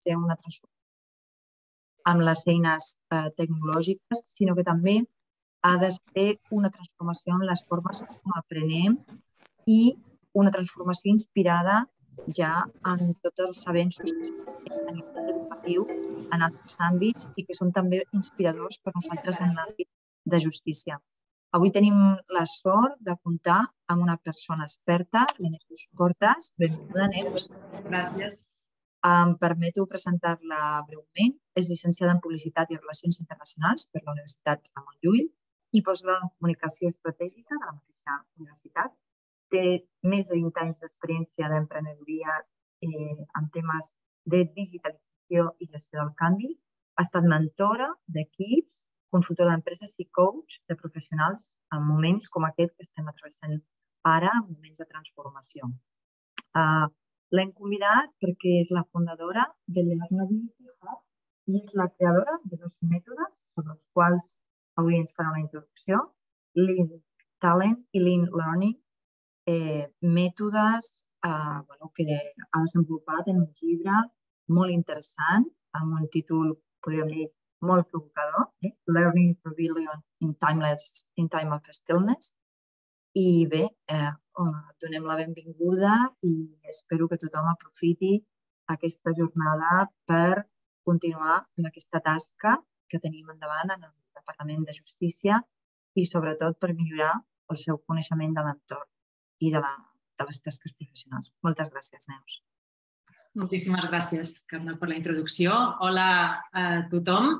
ser una transformació amb les eines tecnològiques, sinó que també ha de ser una transformació en les formes com aprenem i una transformació inspirada ja en tots els avenços que s'han fet a nivell educatiu en altres àmbits i que són també inspiradors per nosaltres en l'àmbit de justícia. Avui tenim la sort de comptar amb una persona experta, la Neus Cortas. Benvinguda, Neus. Gràcies. Em permeto presentar-la breument. És llicenciada en Publicitat i Relacions Internacionals per la Universitat Ramon Llull i postgrau en Comunicació Estratègica de la mateixa universitat. Té més de 20 anys d'experiència d'emprenedoria en temes de digitalització i gestió del canvi. Ha estat mentora d'equips, consultora d'empreses i coach de professionals en moments com aquest que estem travessant ara, en moments de transformació. L'hem convidat perquè és la fundadora de Learnability Hub i és la creadora de dos mètodes sobre els quals avui ens farà una introducció, Lean Talent i Lean Learning, mètodes que ha desenvolupat en un llibre molt interessant, amb un títol, podríem dir, molt provocador, Learning Pavilion in Time of Stillness. I bé, donem la benvinguda i espero que tothom aprofiti aquesta jornada per continuar amb aquesta tasca que tenim endavant en el Departament de Justícia i sobretot per millorar el seu coneixement de l'entorn i de les tasques professionals. Moltes gràcies, Neus. Moltíssimes gràcies, Carme, per la introducció. Hola a tothom.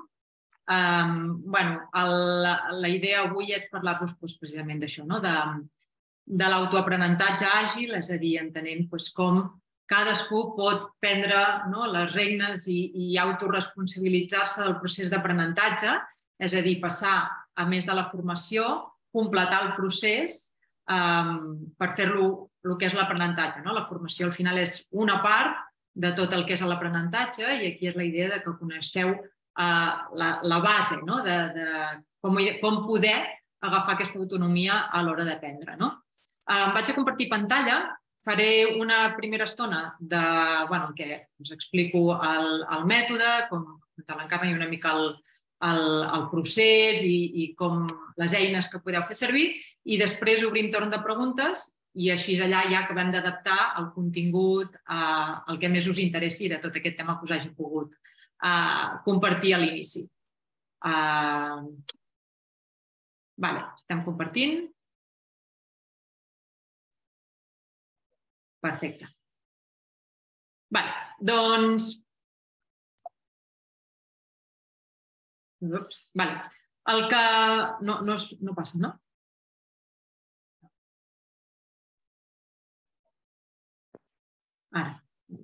La idea avui és parlar-vos precisament d'això, de l'autoaprenentatge àgil, és a dir, entenent com cadascú pot prendre les regnes i autoresponsabilitzar-se del procés d'aprenentatge, és a dir, passar, a més de la formació, completar el procés per fer-lo el que és l'aprenentatge. La formació al final és una part de tot el que és l'aprenentatge i aquí és la idea que coneixeu la base de com poder agafar aquesta autonomia a l'hora d'aprendre. Vaig a compartir pantalla, faré una primera estona en què us explico el mètode, com te l'encarna i una mica el procés i com les eines que podeu fer servir i després obrim torn de preguntes i així allà ja acabem d'adaptar el contingut al que més us interessi de tot aquest tema que us hagi pogut compartir a l'inici. Estem compartint. Perfecte. Doncs... El que... No passa, no? Ara.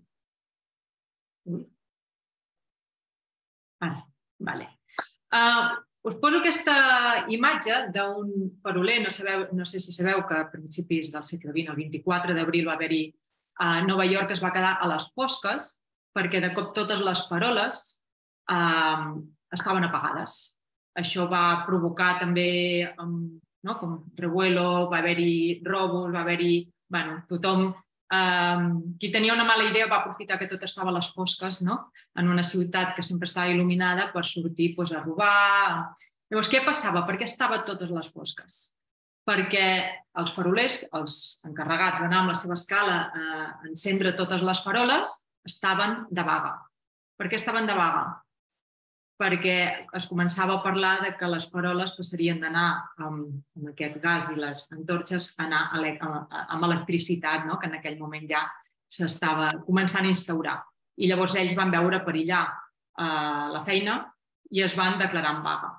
Us poso aquesta imatge d'un faroler, no sé si sabeu que a principis del segle XX, el 24 d'abril, va haver-hi a Nova York, es va quedar a les fosques perquè de cop totes les faroles estaven apagades. Això va provocar també com revuelo, va haver-hi robos, va haver-hi... Tothom... Qui tenia una mala idea va aprofitar que tot estava a les fosques en una ciutat que sempre estava il·luminada per sortir a robar. Llavors, què passava? Per què estaven totes les fosques? Perquè els farolers, els encarregats d'anar amb la seva escala a encendre totes les faroles, estaven de vaga. Per què estaven de vaga? Perquè es començava a parlar que les faroles passarien d'anar amb aquest gas i les antorxes a anar amb electricitat, que en aquell moment ja s'estava començant a instaurar. I llavors ells van veure perillar la feina i es van declarar en vaga.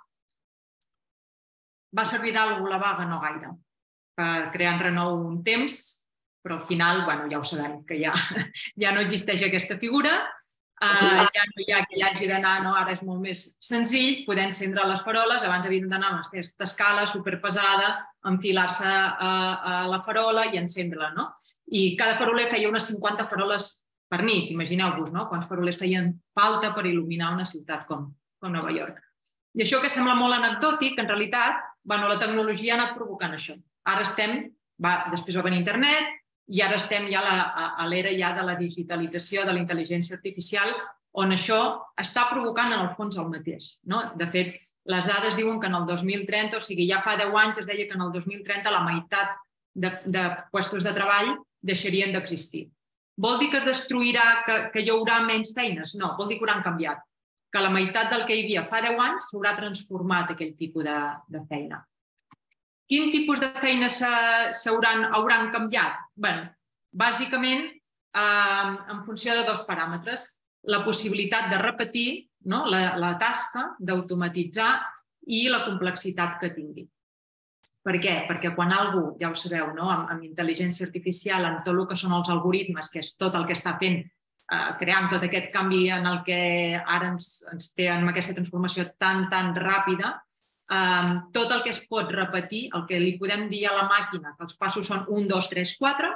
Va servir d'alguna cosa la vaga? No gaire. Per crear en renou un temps, però al final ja ho sabem, que ja no existeix aquesta figura. Ja no hi ha qui hagi d'anar, ara és molt més senzill poder encendre les faroles, abans havien d'anar amb aquesta escala superpesada, enfilar-se a la farola i encendre-la. I cada faroler feia unes 50 faroles per nit, imagineu-vos quants farolers feien falta per il·luminar una ciutat com Nova York. I això que sembla molt anecdòtic, en realitat, la tecnologia ha anat provocant això. Ara estem, després va venir internet, i ara estem ja a l'era de la digitalització, de la intel·ligència artificial, on això està provocant en el fons el mateix. De fet, les dades diuen que en el 2030, o sigui, ja fa 10 anys es deia que en el 2030 la meitat de llocs de treball deixarien d'existir. Vol dir que es destruirà, que hi haurà menys feines? No, vol dir que hauran canviat. Que la meitat del que hi havia fa 10 anys s'haurà transformat aquell tipus de feina. Quin tipus de feines hauran canviat? Bé, bàsicament, en funció de dos paràmetres. La possibilitat de repetir la tasca, d'automatitzar i la complexitat que tingui. Per què? Perquè quan algú, ja ho sabeu, amb intel·ligència artificial, amb tot el que són els algoritmes, que és tot el que està fent, creant tot aquest canvi en el que ara ens té amb aquesta transformació tan ràpida, tot el que es pot repetir, el que li podem dir a la màquina, que els passos són 1, 2, 3, 4,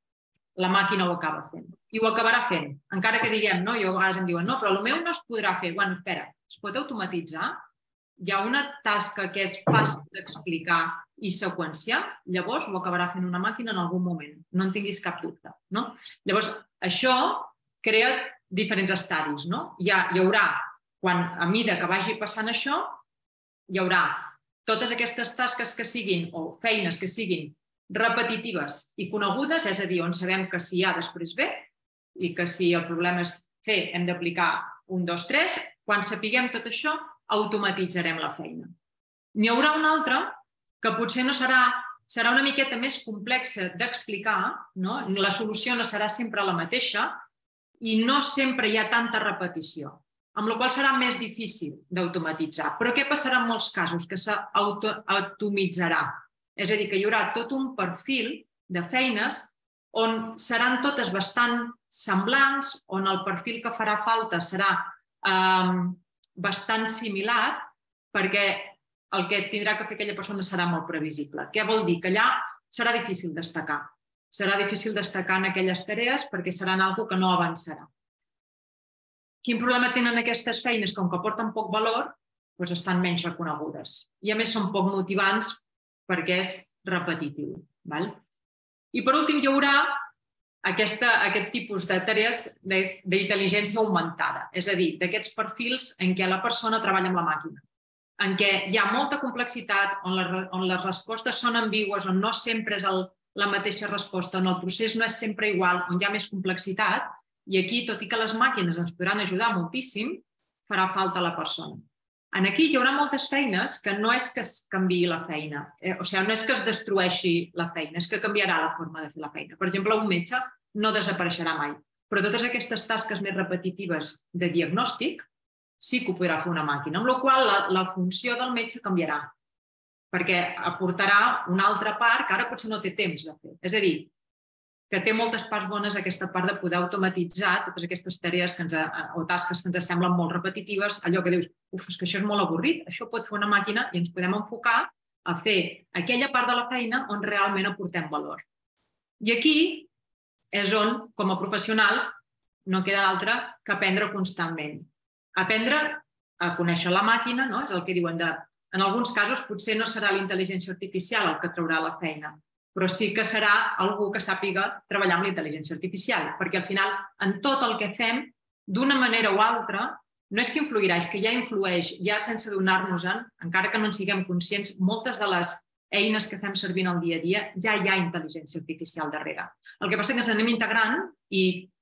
la màquina ho acaba fent. I ho acabarà fent. Encara que diguem, jo a vegades em diuen, no, però el meu no es podrà fer. Bueno, espera, es pot automatitzar? Hi ha una tasca que és fàcil d'explicar i seqüenciar, llavors ho acabarà fent una màquina en algun moment. No en tinguis cap dubte. Llavors, això crea diferents estadis. Hi haurà, a mesura que vagi passant això, hi haurà totes aquestes tasques que siguin, o feines que siguin repetitives i conegudes, és a dir, on sabem que si hi ha després ve, i que si el problema és fer, hem d'aplicar 1, 2, 3, quan sapiguem tot això, automatitzarem la feina. N'hi haurà una altra que potser serà una miqueta més complexa d'explicar, la solució no serà sempre la mateixa i no sempre hi ha tanta repetició, amb la qual cosa serà més difícil d'automatitzar. Però què passarà en molts casos? Que s'automitzarà. És a dir, que hi haurà tot un perfil de feines on seran totes bastant semblants, on el perfil que farà falta serà bastant similar, perquè el que tindrà que fer aquella persona serà molt previsible. Què vol dir? Que allà serà difícil destacar. Serà difícil destacar en aquelles tarees perquè seran alguna que no avançarà. Quin problema tenen aquestes feines? Com que porten poc valor, doncs estan menys reconegudes. I a més són poc motivants perquè és repetitiu. I per últim hi haurà aquest tipus de tarees d'intel·ligència augmentada, és a dir, d'aquests perfils en què la persona treballa amb la màquina, en què hi ha molta complexitat, on les respostes són ambigües, on no sempre és la mateixa resposta, on el procés no és sempre igual, on hi ha més complexitat, i aquí, tot i que les màquines ens podran ajudar moltíssim, farà falta la persona. Aquí hi haurà moltes feines que no és que es canviï la feina, o sigui, no és que es destrueixi la feina, és que canviarà la forma de fer la feina. Per exemple, un metge no desapareixerà mai, però totes aquestes tasques més repetitives de diagnòstic sí que ho podrà fer una màquina, amb la qual cosa la funció del metge canviarà, perquè aportarà una altra part que ara potser no té temps de fer. És a dir, que té moltes parts bones aquesta part de poder automatitzar totes aquestes tarees o tasques que ens semblen molt repetitives, allò que dius, és que això és molt avorrit, això pot fer una màquina i ens podem enfocar a fer aquella part de la feina on realment aportem valor. I aquí és on, com a professionals, no queda altre que aprendre constantment. Aprendre a conèixer la màquina, és el que diuen en alguns casos potser no serà la intel·ligència artificial el que traurà la feina, però sí que serà algú que sàpiga treballar amb la intel·ligència artificial, perquè al final, en tot el que fem, d'una manera o altra, no és que influirà, és que ja influeix, ja sense donar-nos-en, encara que no en siguem conscients, moltes de les eines que fem servir en el dia a dia, ja hi ha intel·ligència artificial darrere. El que passa és que ens anem integrant i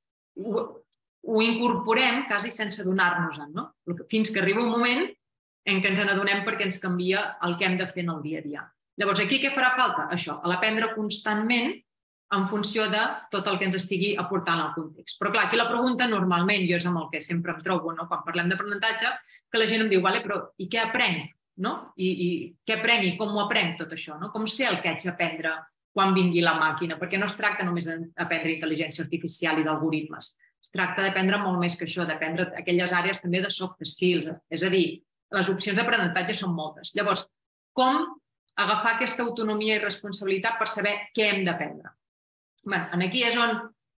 ho incorporem quasi sense donar-nos-en, fins que arriba un moment en què ens n'adonem perquè ens canvia el que hem de fer en el dia a dia. Llavors, aquí què farà falta? Això, l'aprendre constantment en funció de tot el que ens estigui aportant al context. Però clar, aquí la pregunta normalment, jo és amb el que sempre em trobo quan parlem d'aprenentatge, que la gent em diu, però i què aprenc? I què aprenc i com ho aprenc tot això? Com sé el que haig d'aprendre quan vingui la màquina? Perquè no es tracta només d'aprendre intel·ligència artificial i d'algoritmes. Es tracta d'aprendre molt més que això, d'aprendre aquelles àrees també de soft skills. És a dir, les opcions d'aprenentatge són moltes. Llavors, com agafar aquesta autonomia i responsabilitat per saber què hem d'aprendre? Aquí és on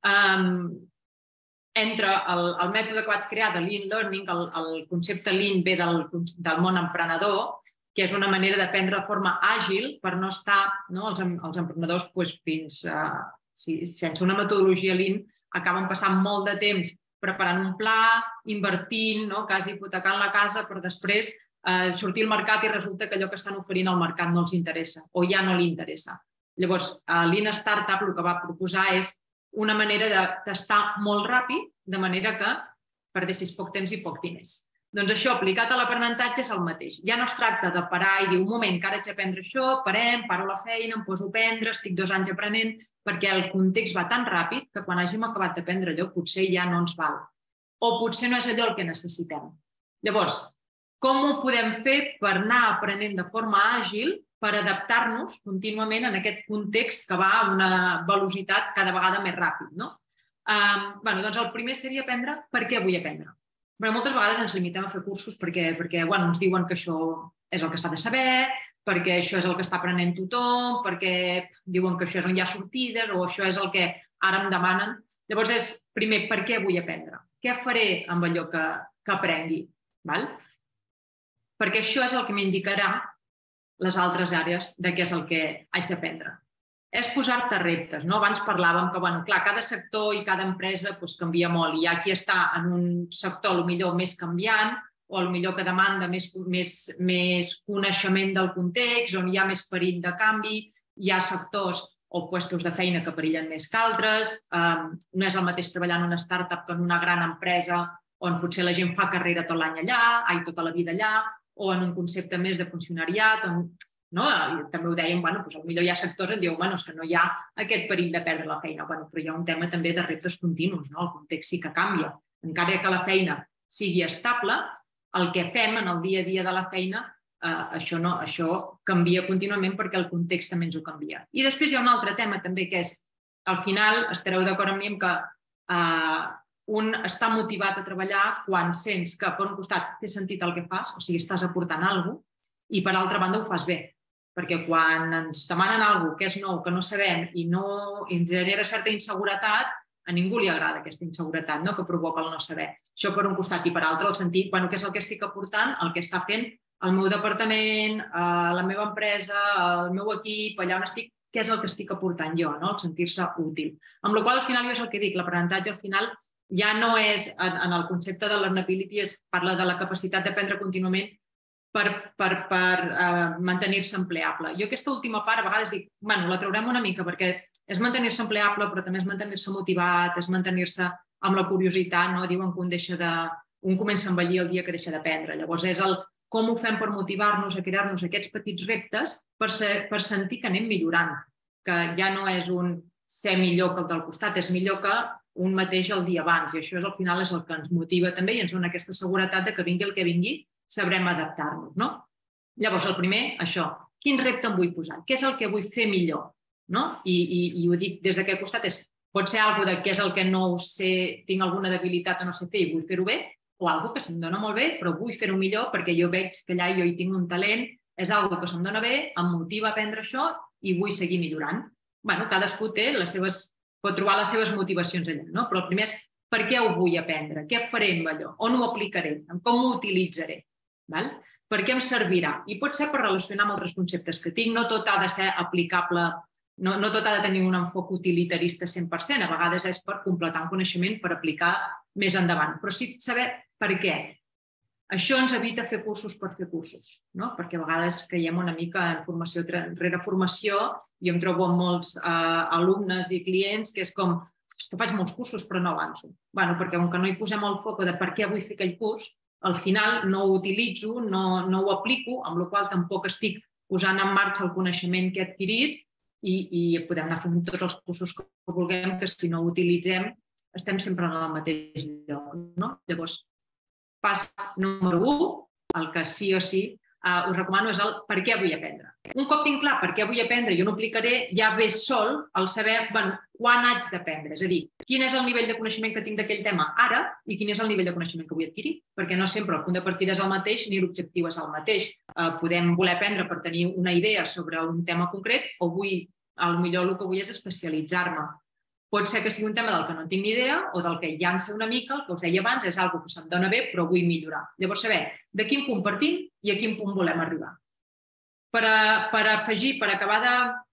entra el mètode que vaig crear de Lean Learning, el concepte Lean ve del món emprenedor, que és una manera d'aprendre de forma àgil per no estar, els emprenedors fins sense una metodologia Lean acaben passant molt de temps preparant un pla, invertint, quasi hipotecant la casa per després sortir al mercat i resulta que allò que estan oferint al mercat no els interessa o ja no li interessa. Llavors, l'In Startup el que va proposar és una manera de tastar molt ràpid, de manera que perdessis poc temps i poc diners. Doncs això, aplicat a l'aprenentatge, és el mateix. Ja no es tracta de parar i dir, un moment, que ara haig d'aprendre això, parem, paro la feina, em poso a aprendre, estic 2 anys aprenent, perquè el context va tan ràpid que quan hàgim acabat d'aprendre allò potser ja no ens val. O potser no és allò el que necessitem. Llavors, com ho podem fer per anar aprenent de forma àgil per adaptar-nos contínuament en aquest context que va a una velocitat cada vegada més ràpid, no? Doncs el primer seria aprendre per què vull aprendre. Però moltes vegades ens limitem a fer cursos perquè ens diuen que això és el que s'ha de saber, perquè això és el que està aprenent tothom, perquè diuen que això és on hi ha sortides o això és el que ara em demanen. Llavors és, primer, per què vull aprendre? Què faré amb allò que aprengui? Perquè això és el que m'indicarà les altres àrees de què és el que haig d'aprendre. És posar-te reptes. Abans parlàvem que, clar, cada sector i cada empresa canvia molt i hi ha qui està en un sector potser més canviant o potser que demanda més coneixement del context, on hi ha més perill de canvi, hi ha sectors o puestos de feina que perillen més que altres, no és el mateix treballar en una startup que en una gran empresa on potser la gent fa carrera tot l'any allà, tota la vida allà, o en un concepte més de funcionariat, on també ho dèiem, potser hi ha sectors on diuen que no hi ha aquest perill de perdre la feina, però hi ha un tema també de reptes continus, el context sí que canvia. Encara que la feina sigui estable, el que fem en el dia a dia de la feina, això canvia contínuament perquè el context també ens ho canvia. I després hi ha un altre tema també que és, al final, estareu d'acord amb mi que un està motivat a treballar quan sents que, per un costat, té sentit el que fas, o sigui, estàs aportant alguna cosa, i per altra banda ho fas bé. Perquè quan ens demanen alguna cosa que és nou, que no sabem i ens genera certa inseguretat, a ningú li agrada aquesta inseguretat que provoca el no saber. Això per un costat i per altre, el sentir què és el que estic aportant, el que està fent el meu departament, la meva empresa, el meu equip, allà on estic, què és el que estic aportant jo, el sentir-se útil. Amb la qual cosa, al final, jo és el que dic, l'aprenentatge al final ja no és, en el concepte de learnability, es parla de la capacitat d'aprendre contínuament per mantenir-se empleable. Jo aquesta última part a vegades dic, la traurem una mica perquè és mantenir-se empleable, però també és mantenir-se motivat, és mantenir-se amb la curiositat, diuen que un comença a envellir el dia que deixa d'aprendre. Llavors és el com ho fem per motivar-nos a crear-nos aquests petits reptes per sentir que anem millorant, que ja no és un ser millor que el del costat, és millor que un mateix el dia abans, i això al final és el que ens motiva també i ens dona aquesta seguretat que vingui el que vingui, sabrem adaptar-nos. Llavors, el primer, això, quin repte em vull posar? Què és el que vull fer millor? I ho dic des d'aquest costat, pot ser alguna cosa de què és el que no ho sé, tinc alguna debilitat o no sé fer i vull fer-ho bé, o alguna cosa que se'm dona molt bé, però vull fer-ho millor perquè jo veig que allà jo hi tinc un talent, és alguna cosa que se'm dona bé, em motiva a aprendre això i vull seguir millorant. Cadascú pot trobar les seves motivacions allà, però el primer és per què ho vull aprendre, què faré amb allò, on ho aplicaré, com ho utilitzaré, per què em servirà. I pot ser per relacionar amb altres conceptes que tinc, no tot ha de ser aplicable, no tot ha de tenir un enfoc utilitarista 100%, a vegades és per completar un coneixement, per aplicar més endavant, però sí saber per què. Això ens evita fer cursos per fer cursos, perquè a vegades caiem una mica en formació rere formació i em trobo amb molts alumnes i clients que és com, que faig molts cursos però no avanço. Perquè com que no hi posem el foc de per què vull fer aquell curs, al final no ho utilitzo, no ho aplico, amb la qual cosa tampoc estic posant en marxa el coneixement que he adquirit i podem anar fent tots els cursos que vulguem, que si no ho utilitzem estem sempre en el mateix lloc. Llavors, pas número 1, el que sí o sí us recomano és el per què vull aprendre. Un cop tinc clar per què vull aprendre i on ho aplicaré, ja ve sol el saber quan haig d'aprendre. És a dir, quin és el nivell de coneixement que tinc d'aquell tema ara i quin és el nivell de coneixement que vull adquirir. Perquè no sempre el punt de partida és el mateix ni l'objectiu és el mateix. Podem voler aprendre per tenir una idea sobre un tema concret o potser el que vull és especialitzar-me. Pot ser que sigui un tema del que no tinc ni idea o del que ja en sé una mica, el que us deia abans, és una cosa que se'm dona bé però vull millorar. Llavors, saber de quin punt partim i a quin punt volem arribar. Per afegir, per acabar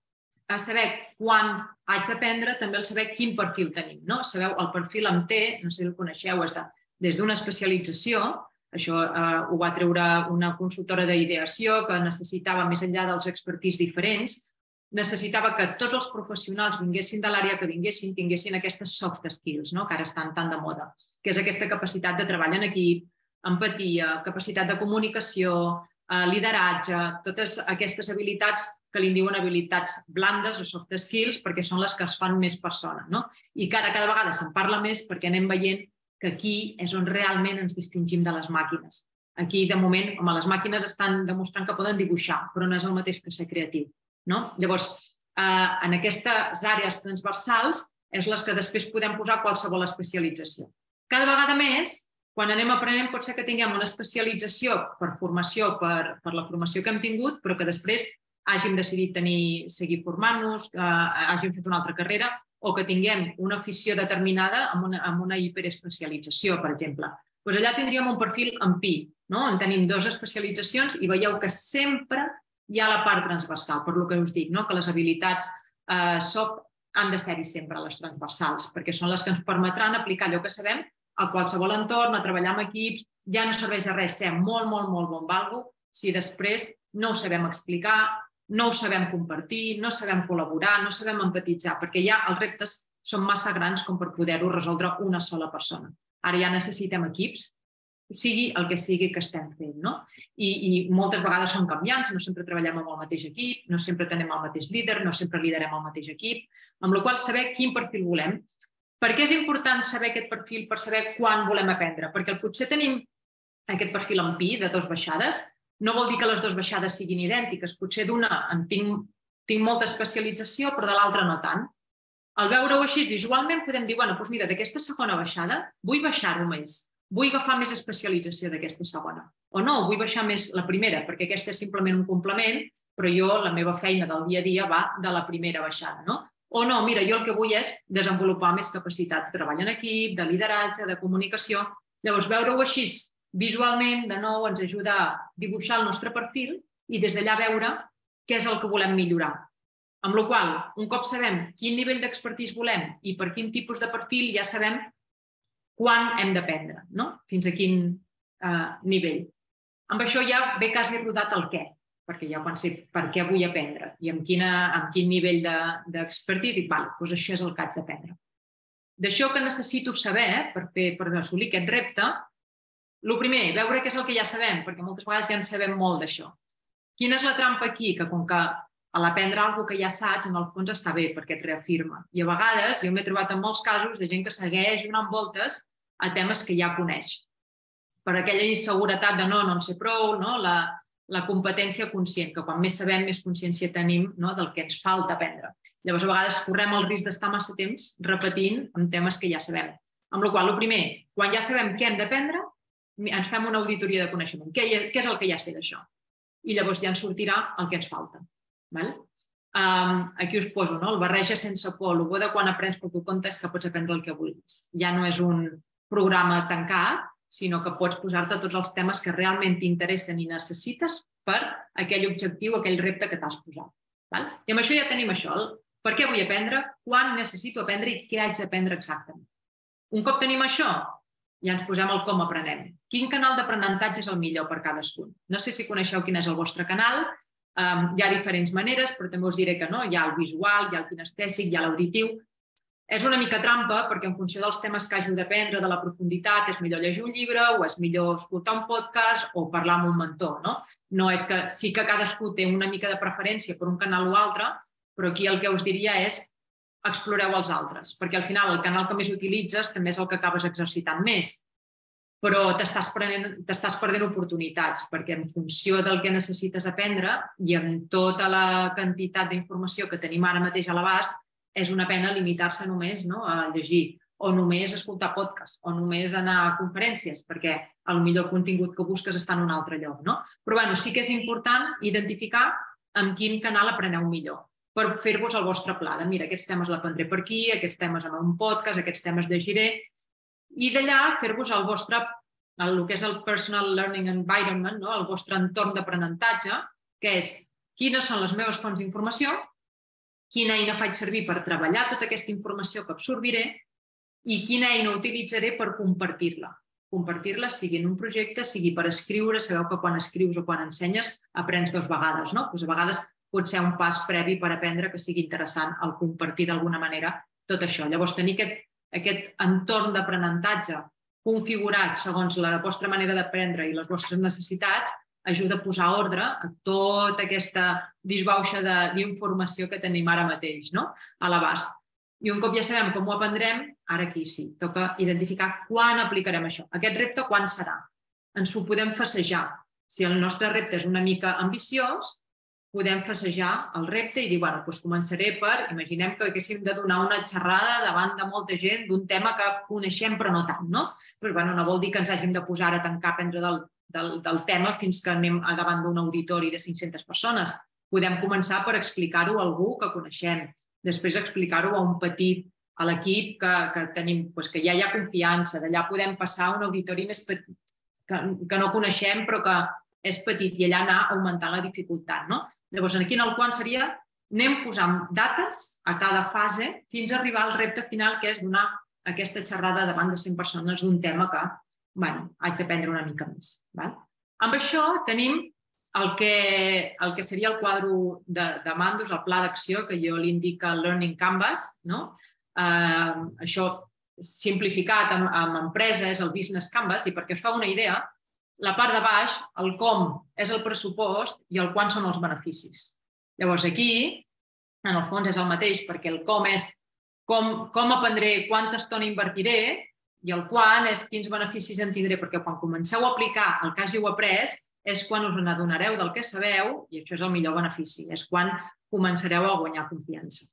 saber quan haig d'aprendre, també el saber quin perfil tenim. Sabeu, el perfil amb T, no sé si el coneixeu, és des d'una especialització, això ho va treure una consultora d'ideació que necessitava, més enllà dels expertís diferents, necessitava que tots els professionals vinguessin de l'àrea que vinguessin, tinguessin aquestes soft skills, que ara estan tan de moda, que és aquesta capacitat de treball en equip, empatia, capacitat de comunicació, lideratge, totes aquestes habilitats que li diuen habilitats blandes o soft skills perquè són les que es fan més persona. I que ara cada vegada se'n parla més perquè anem veient que aquí és on realment ens distingim de les màquines. Aquí, de moment, les màquines estan demostrant que poden dibuixar, però no és el mateix que ser creatiu. Llavors, en aquestes àrees transversals és les que després podem posar qualsevol especialització. Cada vegada més, quan anem aprenent, pot ser que tinguem una especialització per formació, per la formació que hem tingut, però que després hàgim decidit seguir formant-nos, hàgim fet una altra carrera, o que tinguem una afició determinada amb una hiperespecialització, per exemple. Doncs allà tindríem un perfil en pi, on tenim 2 especialitzacions i veieu que sempre hi ha la part transversal, per lo que us dic, que les habilitats soft han de ser-hi sempre les transversals, perquè són les que ens permetran aplicar allò que sabem a qualsevol entorn, a treballar amb equips. Ja no serveix de res ser molt bon valgo si després no ho sabem explicar, no ho sabem compartir, no sabem col·laborar, no sabem empatitzar, perquè ja els reptes són massa grans com per poder-ho resoldre una sola persona. Ara ja necessitem equips, sigui el que sigui que estem fent. I moltes vegades són canviants, no sempre treballem amb el mateix equip, no sempre tenim el mateix líder, no sempre liderem el mateix equip, amb la qual cosa saber quin perfil volem. Per què és important saber aquest perfil per saber quan volem aprendre? Perquè potser tenim aquest perfil en pi de 2 baixades, no vol dir que les 2 baixades siguin idèntiques. Potser d'una tinc molta especialització, però de l'altra no tant. Al veure-ho així visualment podem dir, doncs mira, d'aquesta segona baixada vull baixar-ho més, vull agafar més especialització d'aquesta segona. O no, vull baixar més la primera, perquè aquesta és simplement un complement, però la meva feina del dia a dia va de la primera baixada. O no, mira, jo el que vull és desenvolupar més capacitat de treball en equip, de lideratge, de comunicació. Llavors, veure-ho així visualment, de nou, ens ajuda a dibuixar el nostre perfil i des d'allà veure què és el que volem millorar. Amb la qual cosa, un cop sabem quin nivell d'expertís volem i per quin tipus de perfil, ja sabem quan hem d'aprendre, fins a quin nivell. Amb això ja ve quasi rodat el què, perquè ja quan sé per què vull aprendre i amb quin nivell d'expertís, dic, doncs això és el que haig d'aprendre. D'això que necessito saber per assolir aquest repte, el primer, veure què és el que ja sabem, perquè moltes vegades ja en sabem molt d'això. Quina és la trampa aquí? Que com que a l'aprendre alguna cosa que ja saps, en el fons està bé perquè et reafirma. I a vegades, jo m'he trobat en molts casos de gent que segueix donant voltes a temes que ja coneix. Per aquella inseguretat de no en sé prou, la competència conscient, que quan més sabem, més consciència tenim del que ens falta aprendre. Llavors, a vegades correm el risc d'estar massa temps repetint amb temes que ja sabem. Amb la qual cosa, el primer, quan ja sabem què hem d'aprendre, ens fem una auditoria de coneixement. Què és el que ja sé d'això? I llavors ja ens sortirà el que ens falta. Aquí us poso el barreja sense por. El bo de quan aprens pel teu compte és que pots aprendre el que vulguis. Ja no és un programa tancat, sinó que pots posar-te tots els temes que realment t'interessen i necessites per aquell objectiu, aquell repte que t'has posat. I amb això ja tenim això. Per què vull aprendre, quan necessito aprendre i què haig d'aprendre exactament. Un cop tenim això, ja ens posem el com aprenem. Quin canal d'aprenentatge és el millor per cadascun? No sé si coneixeu quin és el vostre canal. Hi ha diferents maneres, però també us diré que no. Hi ha el visual, hi ha el kinestèsic, hi ha l'auditiu. És una mica trampa perquè en funció dels temes que hàgiu d'aprendre, de la profunditat, és millor llegir un llibre o és millor escoltar un podcast o parlar amb un mentor. No és que sí que cadascú té una mica de preferència per un canal o altre, però aquí el que us diria és exploreu els altres, perquè al final el canal que més utilitzes també és el que acabes exercitant més, però t'estàs perdent oportunitats, perquè en funció del que necessites aprendre i amb tota la quantitat d'informació que tenim ara mateix a l'abast, és una pena limitar-se només a llegir o només escoltar podcasts o només anar a conferències, perquè potser el contingut que busques està en un altre lloc. Però sí que és important identificar amb quin canal apreneu millor, per fer-vos el vostre pla de, mira, aquests temes l'aprendré per aquí, aquests temes en un podcast, aquests temes llegiré, i d'allà fer-vos el vostre, el que és el Personal Learning Environment, el vostre entorn d'aprenentatge, que és quines són les meves fonts d'informació, quina eina faig servir per treballar tota aquesta informació que absorbiré i quina eina utilitzaré per compartir-la. Compartir-la sigui en un projecte, sigui per escriure. Sabeu que quan escrius o quan ensenyes aprens 2 vegades, no? Doncs a vegades pot ser un pas previ per aprendre que sigui interessant el compartir d'alguna manera tot això. Llavors, tenir aquest entorn d'aprenentatge configurat segons la vostra manera d'aprendre i les vostres necessitats ajuda a posar ordre a tota aquesta disbauxa d'informació que tenim ara mateix, no? A l'abast. I un cop ja sabem com ho aprendrem, ara aquí sí, toca identificar quan aplicarem això. Aquest repte quan serà? Ens ho podem passejar. Si el nostre repte és una mica ambiciós, podem passejar el repte i dir, bueno, doncs començaré per, imaginem que haguéssim de donar una xerrada davant de molta gent d'un tema que coneixem però no tant, no? Però bueno, no vol dir que ens hàgim de posar a tancar, prendre del tema fins que anem davant d'un auditori de 500 persones. Podem començar per explicar-ho a algú que coneixem, després explicar-ho a un petit, a l'equip que tenim, que ja hi ha confiança, d'allà podem passar a un auditori més petit, que no coneixem però que és petit i allà anar augmentant la dificultat, no? Llavors, aquí en el quan seria, anem posant dates a cada fase fins a arribar al repte final, que és donar aquesta xerrada davant de 100 persones d'un tema que, bueno, haig d'aprendre una mica més. Amb això tenim el que seria el quadre de mandos, el pla d'acció, que jo li indico Learning Canvas, no? Això simplificat amb empresa és el Business Canvas, i perquè us fa una idea, la part de baix, el com és el pressupost i el quan són els beneficis. Llavors aquí, en el fons és el mateix, perquè el com és com aprendré, quanta estona invertiré, i el quan és quins beneficis en tindré, perquè quan comenceu a aplicar el que hàgiu après és quan us n'adonareu del que sabeu, i això és el millor benefici, és quan començareu a guanyar confiança.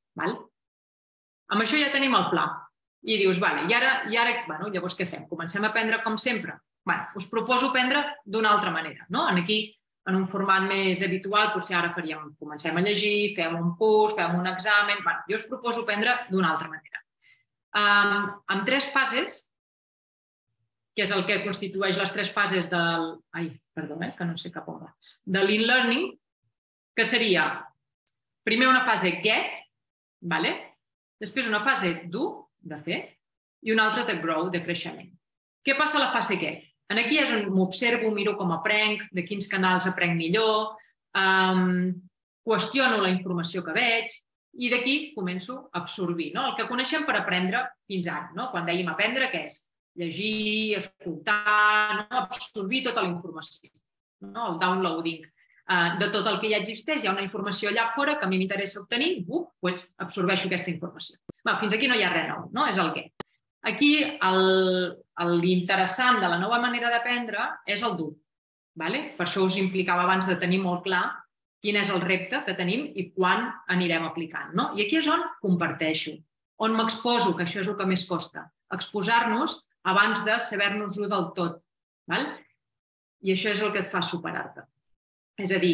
Amb això ja tenim el pla. I dius, vale, i ara llavors què fem? Comencem a aprendre com sempre? Us proposo aprendre d'una altra manera. Aquí, en un format més habitual, potser ara comencem a llegir, fem un curs, fem un examen... Jo us proposo aprendre d'una altra manera. Amb 3 fases, que és el que constitueix les 3 fases del... Perdó, que no sé cap on va. De l'e-learning, que seria primer una fase get, després una fase do, de fer, i una altra de grow, de creixement. Què passa a la fase get? Aquí és on m'observo, miro com aprenc, de quins canals aprenc millor, qüestiono la informació que veig i d'aquí començo a absorbir. El que coneixem per aprendre fins ara. Quan dèiem aprendre, què és? Llegir, escoltar, absorbir tota la informació. El downloading de tot el que ja existeix. Hi ha una informació allà fora que a mi m'interessa obtenir, doncs absorbeixo aquesta informació. Fins aquí no hi ha res nou, és el què. Aquí l'interessant de la nova manera d'aprendre és el do. Per això us implicava abans de tenir molt clar quin és el repte que tenim i quan anirem aplicant. I aquí és on comparteixo, on m'exposo, que això és el que més costa, exposar-nos abans de saber-nos-ho del tot. I això és el que et fa superar-te. És a dir,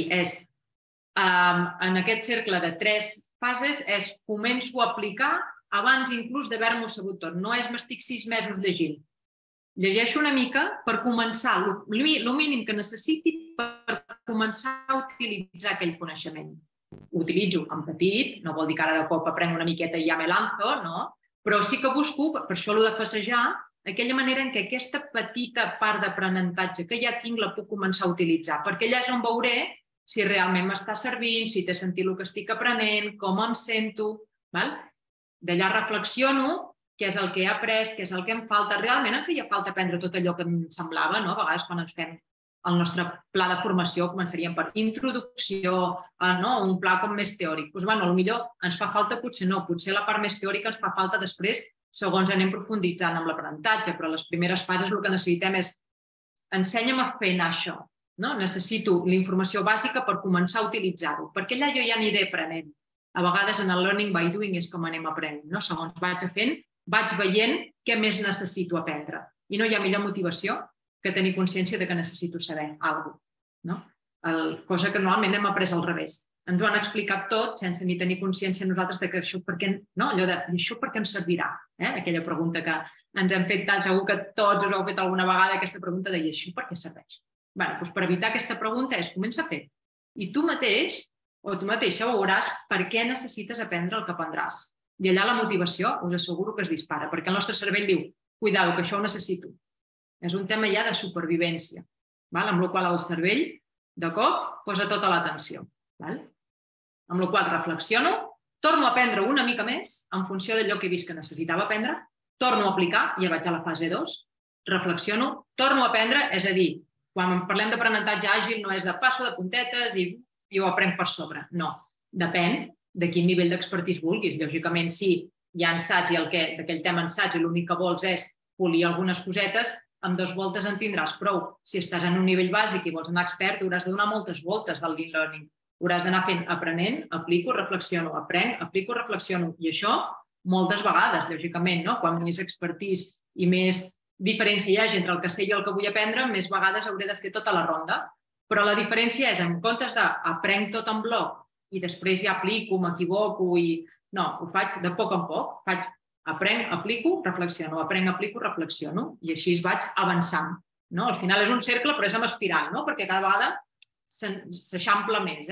en aquest cercle de 3 fases és començo a aplicar abans inclús d'haver-m'ho sabut tot. No és m'estic 6 mesos llegint. Llegeixo una mica per començar, el mínim que necessiti per començar a utilitzar aquell coneixement. Ho utilitzo en petit, no vol dir que ara de cop aprenc una miqueta i ja me lanzo, no? Però sí que busco, per això l'ho de passejar, aquella manera en què aquesta petita part d'aprenentatge que ja tinc la puc començar a utilitzar, perquè allà és on veuré si realment m'està servint, si té sentit el que estic aprenent, com em sento. D'allà reflexiono què és el que he après, què és el que em falta. Realment em feia falta aprendre tot allò que em semblava. A vegades quan ens fem el nostre pla de formació començaríem per introducció, un pla com més teòric. Potser ens fa falta, potser no. Potser la part més teòrica ens fa falta després, segons anem profunditzant amb l'aprenentatge, però a les primeres fases el que necessitem és ensenya'm a fer anar això. Necessito la informació bàsica per començar a utilitzar-ho, perquè allà jo ja aniré aprenent. A vegades en el learning by doing és com anem aprenent. Segons vaig fent, vaig veient què més necessito aprendre. I no hi ha millor motivació que tenir consciència que necessito saber alguna cosa. Cosa que normalment hem après al revés. Ens ho han explicat tot sense ni tenir consciència nosaltres que això per què em servirà? Aquella pregunta que ens hem fet tant, segur que tots us heu fet alguna vegada aquesta pregunta de i això per què serveix? Per evitar aquesta pregunta és comença a fer. I tu mateix o tu mateixa veuràs per què necessites aprendre el que aprendràs. I allà la motivació us asseguro que es dispara, perquè el nostre cervell diu, cuidado, que això ho necessito. És un tema ja de supervivència, amb la qual el cervell, de cop, posa tota l'atenció. Amb la qual reflexiono, torno a aprendre una mica més en funció d'allò que he vist que necessitava aprendre, torno a aplicar, ja vaig a la fase 2, reflexiono, torno a aprendre, és a dir, quan parlem d'aprenentatge àgil no és de passo de puntetes i ho aprenc per sobre. No, depèn de quin nivell d'expertís vulguis. Lògicament, si hi ha ensaig i d'aquell tema ensaig i l'únic que vols és polir algunes cosetes, amb 2 voltes en tindràs prou. Si estàs en un nivell bàsic i vols anar expert, hauràs de donar moltes voltes del Lean Learning. Hauràs d'anar fent aprenent, aplico, reflexiono, aprenc, aplico, reflexiono. I això moltes vegades, lògicament, quan més expertís i més diferència hi hagi entre el que sé i el que vull aprendre, més vegades hauré de fer tota la ronda. Però la diferència és, en comptes d'aprenc tot en bloc i després ja aplico, m'equivoco i... No, ho faig de poc en poc. Aprenc, aplico, reflexiono, aprenc, aplico, reflexiono i així vaig avançant. Al final és un cercle, però és amb espiral, perquè cada vegada s'eixampla més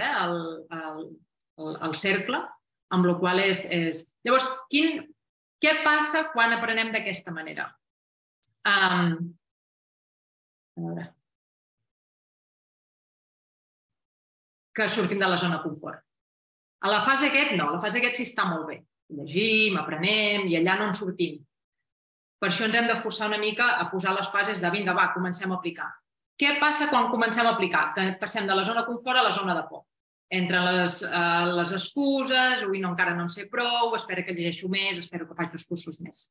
el cercle, amb la qual és... Llavors, què passa quan aprenem d'aquesta manera? A veure... que sortim de la zona de confort. A la fase aquest, no. A la fase aquest sí està molt bé. Llegim, aprenem i allà no en sortim. Per això ens hem de forçar una mica a posar les fases de vinga, va, comencem a aplicar. Què passa quan comencem a aplicar? Que passem de la zona de confort a la zona de por. Entren les excuses, ui, no, encara no en sé prou, espero que llegeixo més, espero que faig 2 cursos més.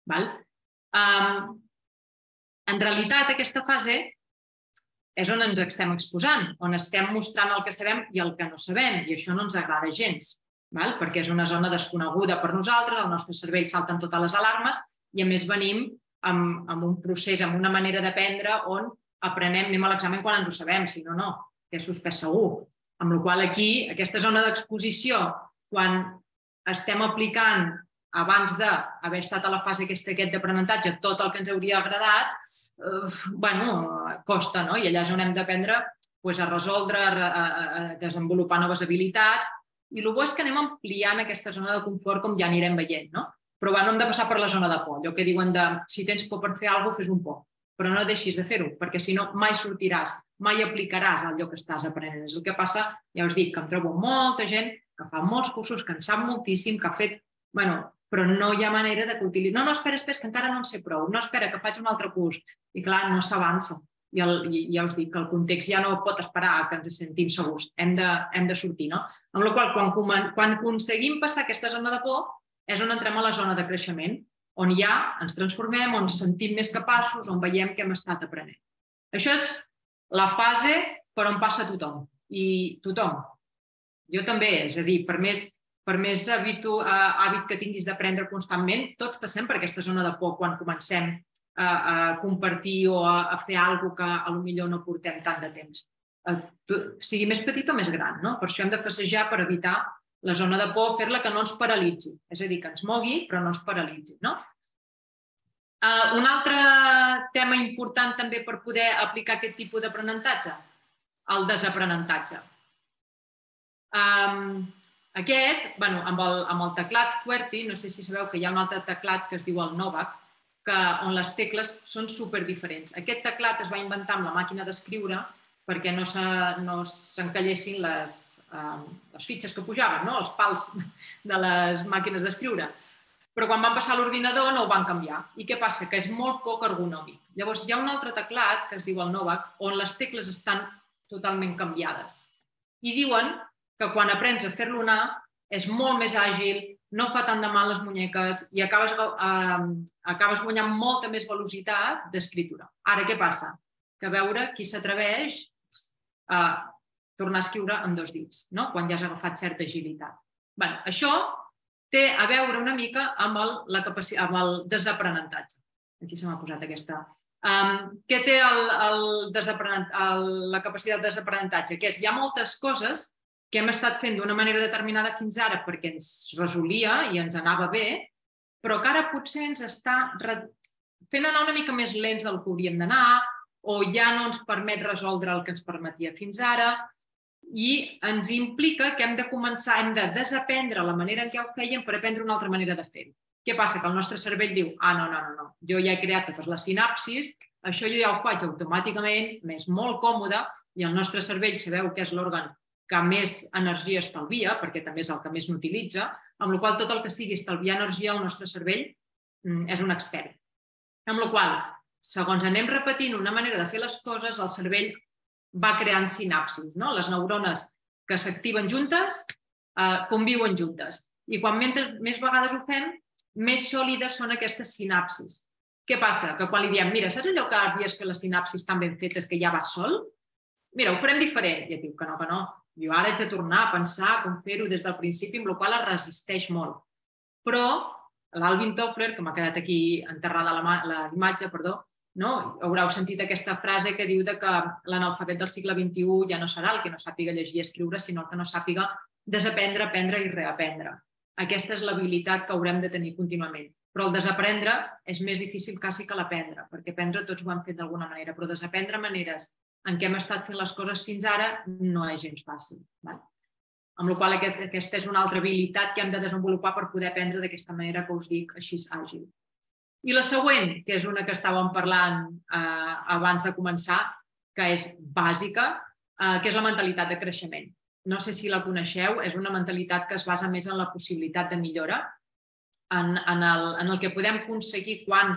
En realitat, aquesta fase és on ens estem exposant, on estem mostrant el que sabem i el que no sabem, i això no ens agrada gens, perquè és una zona desconeguda per nosaltres, el nostre cervell salten totes les alarmes i a més venim amb un procés, amb una manera d'aprendre on aprenem, anem a l'examen quan ens ho sabem, si no, no, que és suspès segur. Amb la qual cosa aquí, aquesta zona d'exposició, quan estem aplicant abans d'haver estat a la fase aquest d'aprenentatge tot el que ens hauria agradat, costa, no? I allà és on hem d'aprendre a resoldre, a desenvolupar noves habilitats. I el bo és que anem ampliant aquesta zona de confort com ja anirem veient, no? Però no hem de passar per la zona de por. Allò que diuen de si tens por per fer alguna cosa, fes un por. Però no deixis de fer-ho, perquè si no mai sortiràs, mai aplicaràs allò que estàs aprenent. És el que passa, ja us dic, que em trobo molta gent que fa molts cursos, que en sap moltíssim, que ha fet... però no hi ha manera que utilitzi... No, espera, que encara no en sé prou. No, espera, que faig un altre curs. I clar, no s'avança. I ja us dic que el context ja no pot esperar que ens sentim segurs. Hem de sortir, no? Amb la qual cosa, quan aconseguim passar aquesta zona de por, és on entrem a la zona de creixement, on ja ens transformem, on ens sentim més capaços, on veiem que hem estat aprenent. Això és la fase per on passa tothom. I tothom. Jo també, és a dir, per més hàbit que tinguis d'aprendre constantment, tots passem per aquesta zona de por quan comencem a compartir o a fer alguna cosa que potser no portem tant de temps. Sigui més petit o més gran, no? Per això hem de passejar per evitar la zona de por, fer-la que no ens paralitzi. És a dir, que ens mogui, però no ens paralitzi, no? Un altre tema important també per poder aplicar aquest tipus d'aprenentatge, el desaprenentatge. Aquest, amb el teclat QWERTY, no sé si sabeu que hi ha un altre teclat que es diu el Novak, on les tecles són superdiferents. Aquest teclat es va inventar amb la màquina d'escriure perquè no s'encallessin les fitxes que pujaven, els pals de les màquines d'escriure. Però quan van passar a l'ordinador no ho van canviar. I què passa? Que és molt poc ergonòmic. Llavors hi ha un altre teclat, que es diu el Novak, on les tecles estan totalment canviades. I diuen que quan aprens a fer-lo anar és molt més àgil, no fa tant de mal les muñeques i acabes guanyant molta més velocitat d'escriptura. Ara, què passa? Que a veure qui s'atreveix a tornar a escriure amb 2 dits, quan ja has agafat certa agilitat. Això té a veure una mica amb el desaprenentatge. Aquí se m'ha posat aquesta. Què té la capacitat de desaprenentatge? Que hi ha moltes coses que hem estat fent d'una manera determinada fins ara perquè ens resolia i ens anava bé, però que ara potser ens està fent anar una mica més lents del que hauríem d'anar o ja no ens permet resoldre el que ens permetia fins ara i ens implica que hem de començar, hem de desaprendre la manera en què ho fèiem per aprendre una altra manera de fer-ho. Què passa? Que el nostre cervell diu, no, jo ja he creat totes les sinapsis, això jo ja ho faig automàticament, m'és molt còmode, i el nostre cervell, sabeu que és l'òrgan que més energia estalvia, perquè també és el que més n'utilitza, amb la qual tot el que sigui estalviar energia, el nostre cervell és un expert. Amb la qual, segons anem repetint una manera de fer les coses, el cervell va creant sinapsis. Les neurones que s'activen juntes conviuen juntes. I quan més vegades ho fem, més sòlides són aquestes sinapsis. Què passa? Que quan li diem, mira, saps allò que havies fet les sinapsis tan ben fetes que ja vas sol? Mira, ho farem diferent. I et diu que no. Jo ara haig de tornar a pensar com fer-ho des del principi, amb la qual es resisteix molt. Però l'Alvin Toffler, que m'ha quedat aquí enterrada la imatge, haureu sentit aquesta frase que diu que l'analfabet del segle XXI ja no serà el que no sàpiga llegir i escriure, sinó el que no sàpiga desaprendre, aprendre i reaprendre. Aquesta és l'habilitat que haurem de tenir contínuament. Però el desaprendre és més difícil quasi que l'aprendre, perquè aprendre tots ho han fet d'alguna manera, però desaprendre maneres en què hem estat fent les coses fins ara no és gens fàcil. Amb la qual cosa aquesta és una altra habilitat que hem de desenvolupar per poder aprendre d'aquesta manera que us dic, així àgil. I la següent, que és una que estàvem parlant abans de començar, que és bàsica, que és la mentalitat de creixement. No sé si la coneixeu, és una mentalitat que es basa més en la possibilitat de millora, en el que podem aconseguir quan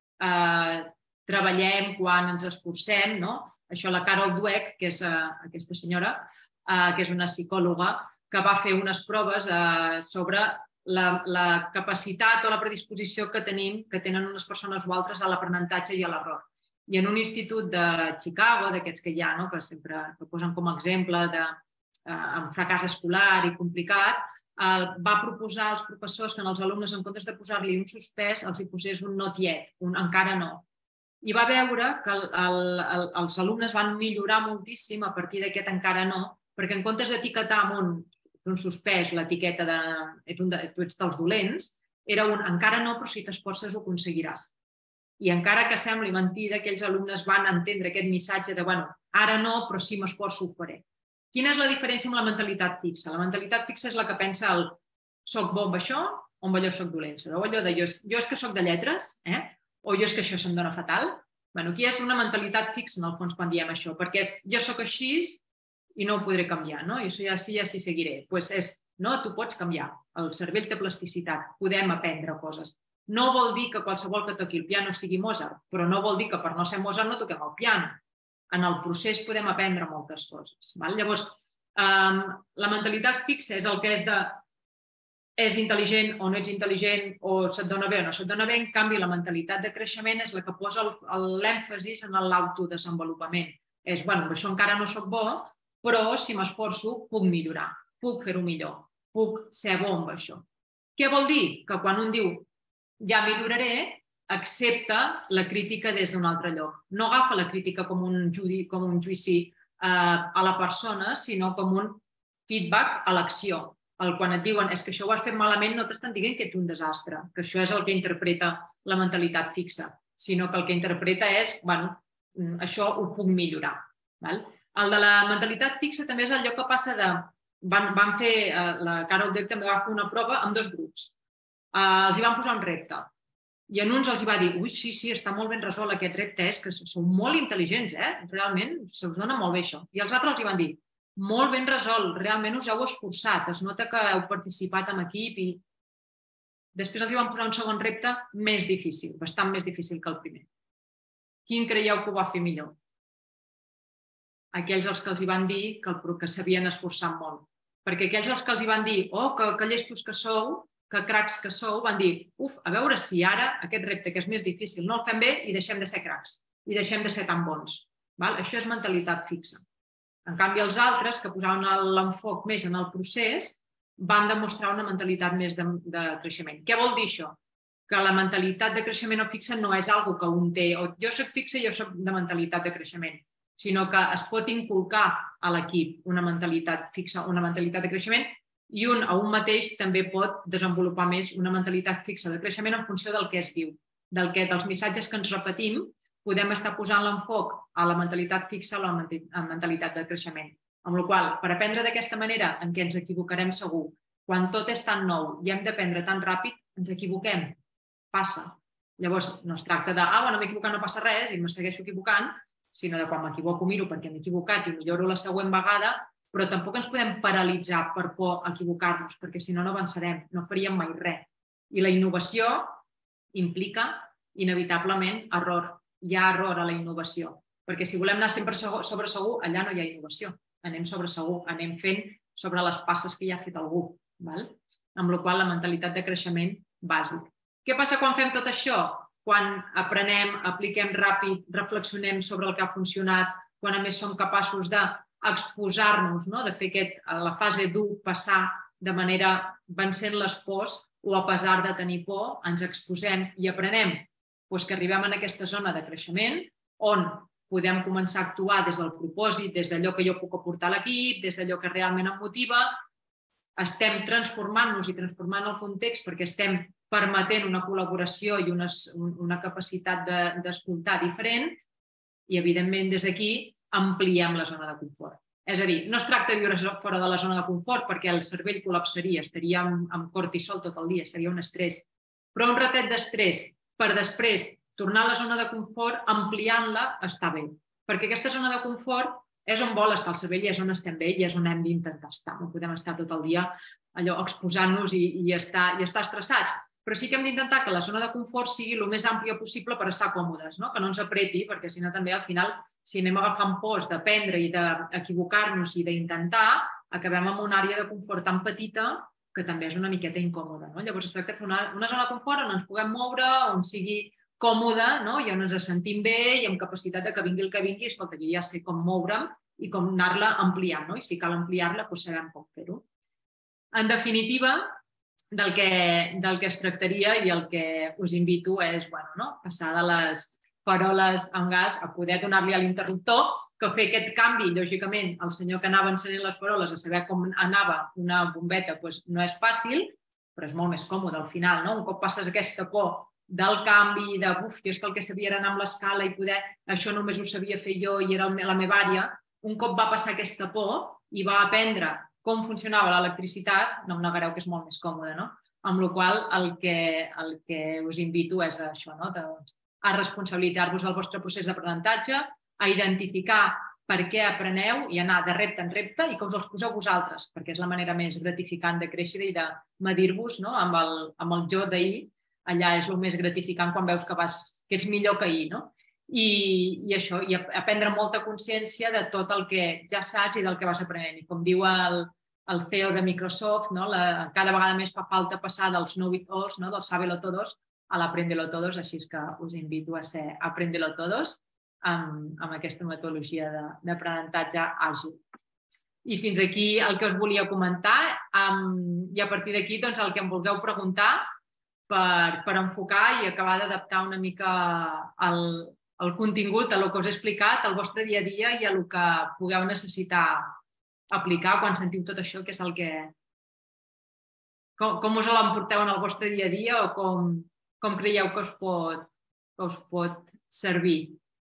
treballem, quan ens esforcem. Això la Carol Dweck, que és aquesta senyora, que és una psicòloga, que va fer unes proves sobre la capacitat o la predisposició que tenen unes persones o altres a l'aprenentatge i a l'error. I en un institut de Chicago, d'aquests que hi ha, que sempre posen com a exemple amb fracàs escolar i complicat, va proposar als professors que als alumnes, en comptes de posar-li un suspès, els hi posés un not yet, un encara no. I va veure que els alumnes van millorar moltíssim a partir d'aquest encara no, perquè en comptes d'etiquetar amb un suspès l'etiqueta de tu ets dels dolents, era un encara no, però si t'esforces ho aconseguiràs. I encara que sembli mentida, aquells alumnes van entendre aquest missatge de ara no, però si m'esforço ho faré. Quina és la diferència amb la mentalitat fixa? La mentalitat fixa és la que pensa soc bo amb això o amb allò soc dolent. Sabeu allò de jo és que soc de lletres, o jo és que això se'm dona fatal? Aquí és una mentalitat fixa, en el fons, quan diem això, perquè és jo soc així i no ho podré canviar, i això ja sí seguiré. Doncs és, no, tu pots canviar. El cervell té plasticitat, podem aprendre coses. No vol dir que qualsevol que toqui el piano sigui Mozart, però no vol dir que per no ser Mozart no toquem el piano. En el procés podem aprendre moltes coses. Llavors, la mentalitat fixa és el que és intel·ligent o no ets intel·ligent, o se't dona bé o no se't dona bé. En canvi, la mentalitat de creixement és la que posa l'èmfasis en l'autodesenvolupament. És, això encara no soc bo, però si m'esforço puc millorar, puc fer-ho millor, puc ser bo amb això. Què vol dir? Que quan un diu ja milloraré, accepta la crítica des d'un altre lloc. No agafa la crítica com un judici a la persona, sinó com un feedback a l'acció. Quan et diuen és que això ho has fet malament, no t'estan dient que ets un desastre, que això és el que interpreta la mentalitat fixa, sinó que el que interpreta és, això ho puc millorar. El de la mentalitat fixa també és allò que passa de... Van fer, la Carol Dweck també va fer una prova amb dos grups. Els hi van posar un repte. I en uns els va dir, ui, sí, està molt ben resolt aquest repte, és que sou molt intel·ligents, realment se us dona molt bé això. I els altres els van dir, molt ben resolt, realment us heu esforçat, es nota que heu participat en equip i... Després els van posar un segon repte més difícil, bastant més difícil que el primer. Quin creieu que ho va fer millor? Aquells als que els van dir que s'havien esforçat molt. Perquè aquells als que els van dir, oh, que llestos que sou, que cracs que sou, van dir, a veure si ara aquest repte que és més difícil no el fem bé i deixem de ser cracs i deixem de ser tan bons. Això és mentalitat fixa. En canvi, els altres, que posaven l'enfoc més en el procés, van demostrar una mentalitat més de creixement. Què vol dir això? Que la mentalitat de creixement o fixa no és una que un té, o jo soc fixa i jo soc de mentalitat de creixement, sinó que es pot inculcar a l'equip una mentalitat fixa, una mentalitat de creixement, i un a un mateix també pot desenvolupar més una mentalitat fixa de creixement en funció del que es diu, dels missatges que ens repetim, podem estar posant l'enfoc a la mentalitat fixa o a la mentalitat de creixement. Amb la qual cosa, per aprendre d'aquesta manera en què ens equivocarem segur, quan tot és tan nou i hem d'aprendre tan ràpid, ens equivoquem. Passa. Llavors, no es tracta de, bueno, m'he equivocat, no passa res, i me segueixo equivocant, sinó de quan m'equivoco miro perquè m'he equivocat i milloro la següent vegada, però tampoc ens podem paralitzar per por a equivocar-nos, perquè si no, no avançarem, no faríem mai res. I la innovació implica, inevitablement, error. Hi ha error a la innovació, perquè si volem anar sempre sobre segur, allà no hi ha innovació. Anem sobre segur, anem fent sobre les passes que ja ha fet algú. Amb la qual cosa la mentalitat de creixement bàsic. Què passa quan fem tot això? Quan aprenem, apliquem ràpid, reflexionem sobre el que ha funcionat, quan a més som capaços d'exposar-nos, de fer la fase dur passar de manera vencent les pors o a pesar de tenir por, ens exposem i aprenem que arribem a aquesta zona de creixement on podem començar a actuar des del propòsit, des d'allò que jo puc aportar a l'equip, des d'allò que realment em motiva, estem transformant-nos i transformant el context perquè estem permetent una col·laboració i una capacitat d'escoltar diferent i, evidentment, des d'aquí ampliem la zona de confort. És a dir, no es tracta de viure fora de la zona de confort perquè el cervell col·lapsaria, estaria amb cortisol tot el dia, seria un estrès. Però un ratet d'estrès per després tornar a la zona de confort, ampliant-la, està bé. Perquè aquesta zona de confort és on vol estar el cervell i és on estem bé i és on hem d'intentar estar. No podem estar tot el dia exposant-nos i estar estressats. Però sí que hem d'intentar que la zona de confort sigui el més àmplia possible per estar còmodes, que no ens apreti, perquè si no també al final, si anem agafant pors d'aprendre i d'equivocar-nos i d'intentar, acabem en una àrea de confort tan petita que també és una miqueta incòmoda. Llavors es tracta de fer una zona de confort on ens puguem moure, on sigui còmode i on ens sentim bé i amb capacitat que vingui el que vingui, escolta, jo ja sé com moure'm i com anar-la ampliant, i si cal ampliar-la, doncs sabem com fer-ho. En definitiva, del que es tractaria i el que us invito és passar de les faroles amb gas a poder donar-li a l'interruptor, que fer aquest canvi, lògicament, el senyor que anava encenent les faroles a saber com anava una bombeta no és fàcil, però és molt més còmode al final. Un cop passes aquesta por del canvi, de jo és que el que sabia era anar amb l'escala i poder, això només ho sabia fer jo i era la meva àrea, un cop va passar aquesta por i va aprendre com funcionava l'electricitat, no em negareu que és molt més còmode, no? Amb la qual cosa el que us invito és això, a responsabilitzar-vos del vostre procés d'aprenentatge, a identificar per què apreneu i anar de repte en repte i que us els poseu vosaltres, perquè és la manera més gratificant de créixer i de medir-vos amb el jo d'ahir. Allà és el més gratificant quan veus que ets millor que ahir, no? I això, i aprendre molta consciència de tot el que ja saps i del que vas aprenent. I com diu el CEO de Microsoft, cada vegada més fa falta passar dels know-it-alls, dels sábelo todos, a l'aprendelo todos, així que us invito a ser aprendelo todos amb aquesta metodologia d'aprenentatge àgil. I fins aquí el que us volia comentar i a partir d'aquí el que em vulgueu preguntar per enfocar i acabar d'adaptar una mica el contingut, el que us he explicat, al vostre dia a dia i el que pugueu necessitar aplicar quan sentiu tot això, que és el que... Com us l'emporteu en el vostre dia a dia o com creieu que us pot servir?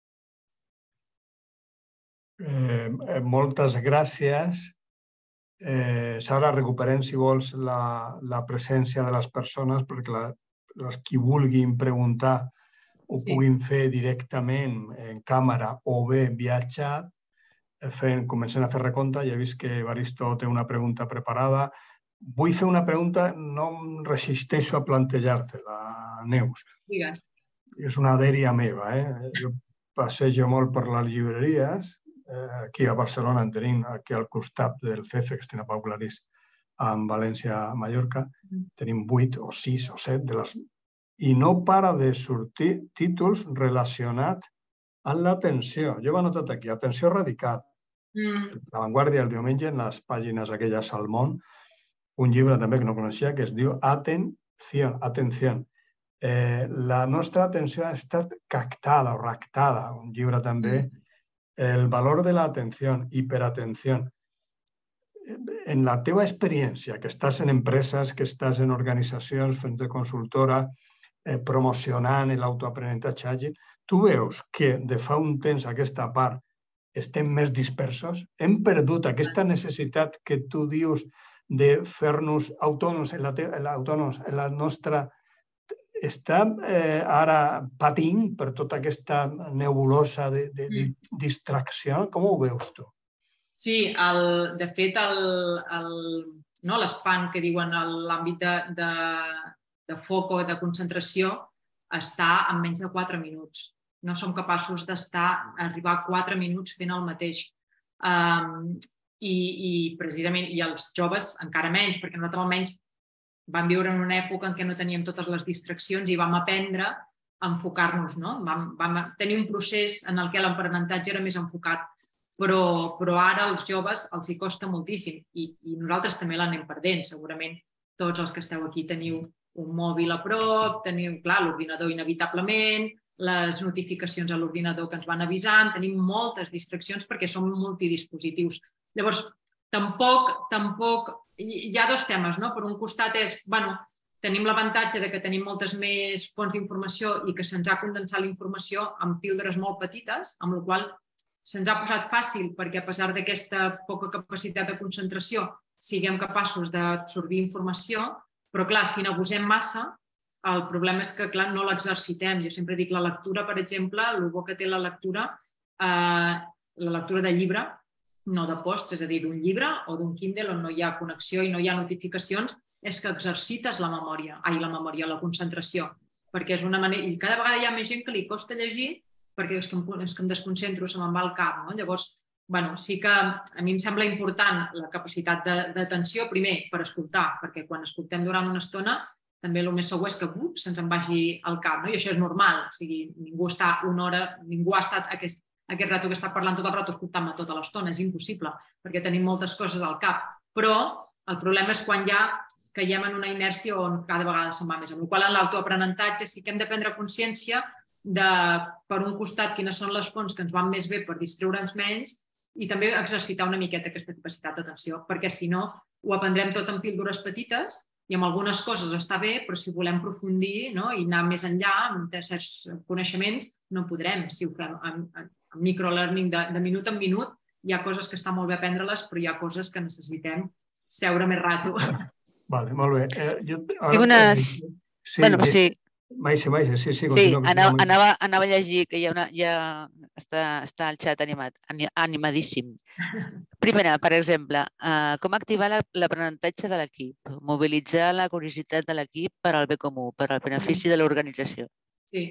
Moltes gràcies. Sara, recuperem, si vols, la presència de les persones perquè qui vulguin preguntar ho puguin fer directament en càmera o bé via xat, comencem a fer recompte. Ja he vist que Evaristo té una pregunta preparada. Vull fer una pregunta, no em resisteixo a plantejar-te-la, Neus. Digues. És una dèria meva. Jo passejo molt per les llibreries. Aquí a Barcelona en tenim, aquí al costat del CEFEX, a Pau Clarís, a València, a Mallorca. Tenim 8 o 6 o 7 de les... I no para de sortir títols relacionats amb l'atenció. Jo he anotat aquí, atenció radical. La Vanguardia el diumenge, en les pàgines aquelles al món, un llibre també que no coneixia que es diu Atención. La nostra atenció ha estat captada o raptada. Un llibre també, El valor de la atención, hiperatención. En la teva experiència, que estàs en empreses, que estàs en organitzacions, fent de consultora, promocionant l'autoaprenentatge àgil, tu veus que de fa un temps aquesta part estem més dispersos? Hem perdut aquesta necessitat que tu dius de fer-nos autònoms en la nostra... Està ara patint per tota aquesta nebulosa de distracció? Com ho veus tu? Sí, de fet, l'espant que diuen l'àmbit de foc o de concentració està en menys de 4 minuts. No som capaços d'arribar a 4 minuts fent el mateix. I precisament, i els joves encara menys, perquè nosaltres almenys vam viure en una època en què no teníem totes les distraccions i vam aprendre a enfocar-nos, no? Vam tenir un procés en el què l'aprenentatge era més enfocat, però ara als joves els hi costa moltíssim i nosaltres també l'anem perdent. Segurament tots els que esteu aquí teniu un mòbil a prop, teniu, clar, l'ordinador inevitablement, les notificacions a l'ordinador que ens van avisant, tenim moltes distraccions perquè som multidispositius. Llavors, tampoc hi ha dos temes, no? Per un costat és, tenim l'avantatge que tenim moltes més fonts d'informació i que se'ns ha condensat la informació en píldores molt petites, amb la qual se'ns ha posat fàcil perquè a pesar d'aquesta poca capacitat de concentració siguem capaços d'absorbir informació, però clar, si n'abusem massa, el problema és que clar, no l'exercitem. Jo sempre dic la lectura, per exemple, el bo que té la lectura de llibre, no de posts, és a dir, d'un llibre o d'un Kindle on no hi ha connexió i no hi ha notificacions, és que exercites la concentració, perquè és una manera... I cada vegada hi ha més gent que li costa llegir perquè és que em desconcentro, se me'n va al cap, no? Llavors, sí que a mi em sembla important la capacitat d'atenció, primer, per escoltar, perquè quan escoltem durant una estona també el més segur és que se'ns en vagi al cap, no? I això és normal, o sigui, ningú està una hora, ningú ha estat aquest rato que està parlant tot el rato escoltant-me tota l'estona, és impossible, perquè tenim moltes coses al cap. Però el problema és quan ja caiem en una inèrcia on cada vegada se'n va més. Amb la qual cosa en l'autoaprenentatge sí que hem de prendre consciència de, per un costat, quines són les fonts que ens van més bé per distreure'ns menys i també exercitar una miqueta aquesta capacitat d'atenció, perquè si no ho aprendrem tot en píldores petites i amb algunes coses està bé, però si volem aprofundir i anar més enllà amb certs coneixements no podrem. Si ho fem en microlearning de minut en minut, hi ha coses que està molt bé aprendre-les, però hi ha coses que necessitem seure més rato. Vale, molt bé. Tinc unes... Sí. Maixa, sí. Sí, anava a llegir, que està al xat animadíssim. Primera, per exemple, com activar l'aprenentatge de l'equip, mobilitzar la curiositat de l'equip per al bé comú, per al benefici de l'organització. Sí,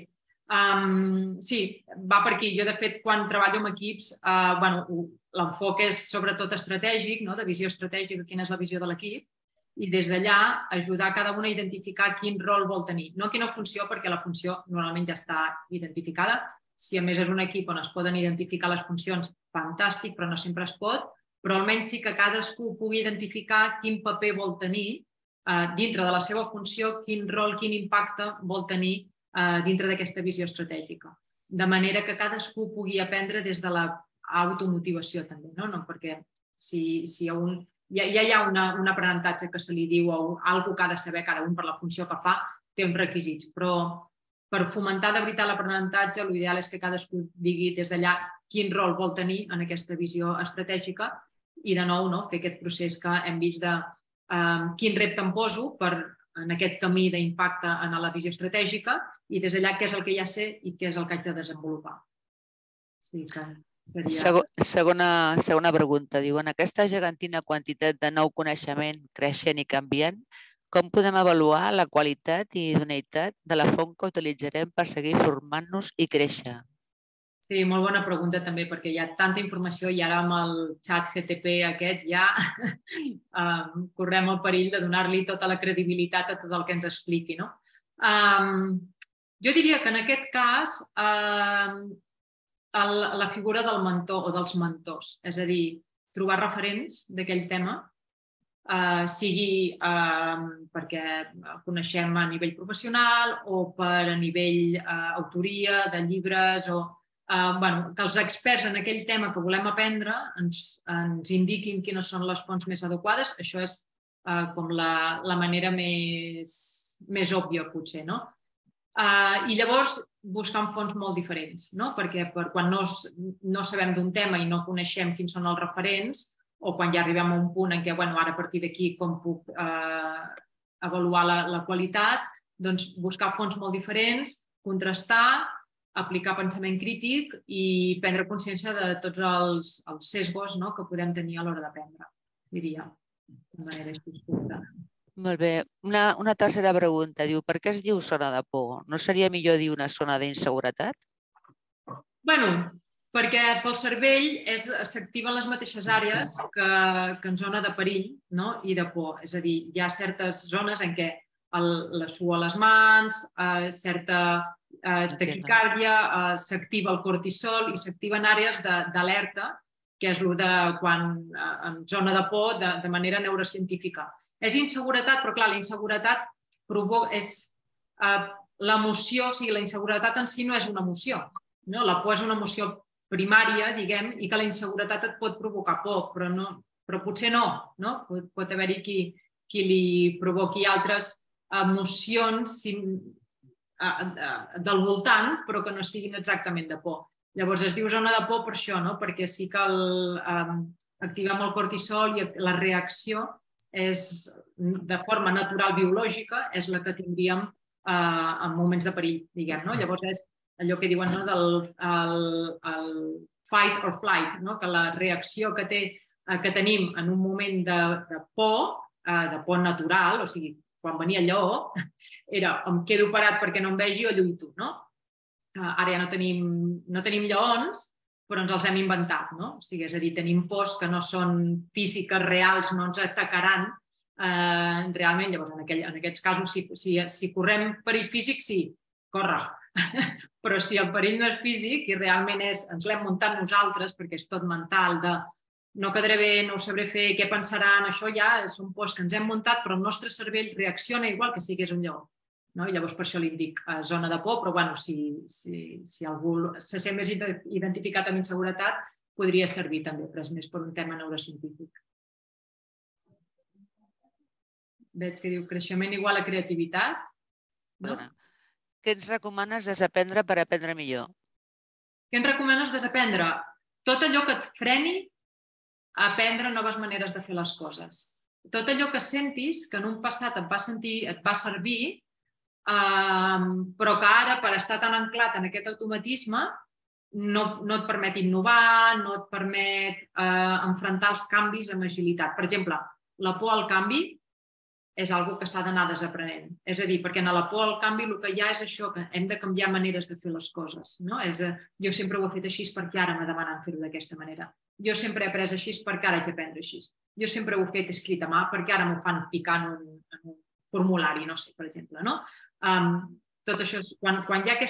va per aquí. Jo, de fet, quan treballo amb equips, l'enfoc és sobretot estratègic, de visió estratègica, quina és la visió de l'equip, i des d'allà ajudar cada un a identificar quin rol vol tenir. No quina funció, perquè la funció normalment ja està identificada. Si a més és un equip on es poden identificar les funcions, fantàstic, però no sempre es pot, però almenys sí que cadascú pugui identificar quin paper vol tenir dintre de la seva funció, quin rol, quin impacte vol tenir dintre d'aquesta visió estratègica. De manera que cadascú pugui aprendre des de l'automotivació també, perquè si ja hi ha un aprenentatge que se li diu o alguna que ha de saber cada un per la funció que fa, té uns requisits, però per fomentar de veritat l'aprenentatge l'ideal és que cadascú digui des d'allà quin rol vol tenir en aquesta visió estratègica i de nou fer aquest procés que hem vist de quin repte em poso en aquest camí d'impacte en la visió estratègica i des d'allà què és el que ja sé i què és el que haig de desenvolupar. Segona pregunta. Diu, en aquesta gegantina quantitat de nou coneixement creixent i canviant, com podem avaluar la qualitat i idoneïtat de la font que utilitzarem per seguir formant-nos i créixer? Sí, molt bona pregunta també, perquè hi ha tanta informació i ara amb el xat GTP aquest ja correm el perill de donar-li tota la credibilitat a tot el que ens expliqui. Jo diria que en aquest cas la figura del mentor o dels mentors, és a dir, trobar referents d'aquell tema, sigui perquè el coneixem a nivell professional o a nivell autoria de llibres o que els experts en aquell tema que volem aprendre ens indiquin quines són les fonts més adequades. Això és com la manera més òbvia, potser, no? I llavors buscant fonts molt diferents, perquè quan no sabem d'un tema i no coneixem quins són els referents, o quan ja arribem a un punt en què, ara a partir d'aquí com puc avaluar la qualitat, doncs buscar fonts molt diferents, contrastar, aplicar pensament crític i prendre consciència de tots els sesgos que podem tenir a l'hora d'aprendre, diria, de manera així curta. Molt bé. Una tercera pregunta. Diu, per què es diu zona de por? No seria millor dir una zona d'inseguretat? Perquè pel cervell s'activen les mateixes àrees que en zona de perill i de por. És a dir, hi ha certes zones en què la suor a les mans, certa taquicàrdia, s'activa el cortisol i s'activen àrees d'alerta, que és el de quan en zona de por de manera neurocientífica. És inseguretat, però clar, la inseguretat és l'emoció, o sigui, la inseguretat en si no és una emoció. La por és una emoció primària, diguem, i que la inseguretat et pot provocar por, però potser no. Pot haver-hi qui li provoqui altres emocions del voltant, però que no siguin exactament de por. Llavors es diu zona de por per això, perquè sí que activem el cortisol i la reacció de forma natural biològica és la que tindríem en moments de perill, diguem. Llavors és allò que diuen del fight or flight, que la reacció que tenim en un moment de por natural, o sigui, quan venia el lleó, era em quedo parat perquè no em vegi o lluito. Ara ja no tenim lleons, però ens els hem inventat. És a dir, tenim pors que no són físiques reals, no ens atacaran realment. Llavors, en aquests casos, si correm perill físic, sí, corre. Però si el perill no és físic i realment ens l'hem muntat nosaltres, perquè és tot mental, de no quedaré bé, no ho sabré fer, què pensaran, això ja són pors que ens hem muntat, però el nostre cervell reacciona igual que si hagués un lleó. Llavors, per això li dic zona de por, però si algú se sent més identificat amb inseguretat, podria servir també, però és més per un tema neurocientífic. Veig que diu creixement igual a creativitat. Què ens recomanes desaprendre per aprendre millor? Què ens recomanes desaprendre? Tot allò que et freni a aprendre noves maneres de fer les coses. Tot allò que sentis que en un passat et va servir, però que ara, per estar tan anclat en aquest automatisme, no et permet innovar, no et permet enfrontar els canvis amb agilitat. Per exemple, la por al canvi és una cosa que s'ha d'anar desaprenent. És a dir, perquè en la por al canvi el que hi ha és això, que hem de canviar maneres de fer les coses. Jo sempre ho he fet així perquè ara me demanen fer-ho d'aquesta manera. Jo sempre he après així perquè ara haig d'aprendre així. Jo sempre ho he fet escrit a mà perquè ara m'ho fan picar en un formulari, no sé, per exemple. Tot això, quan hi ha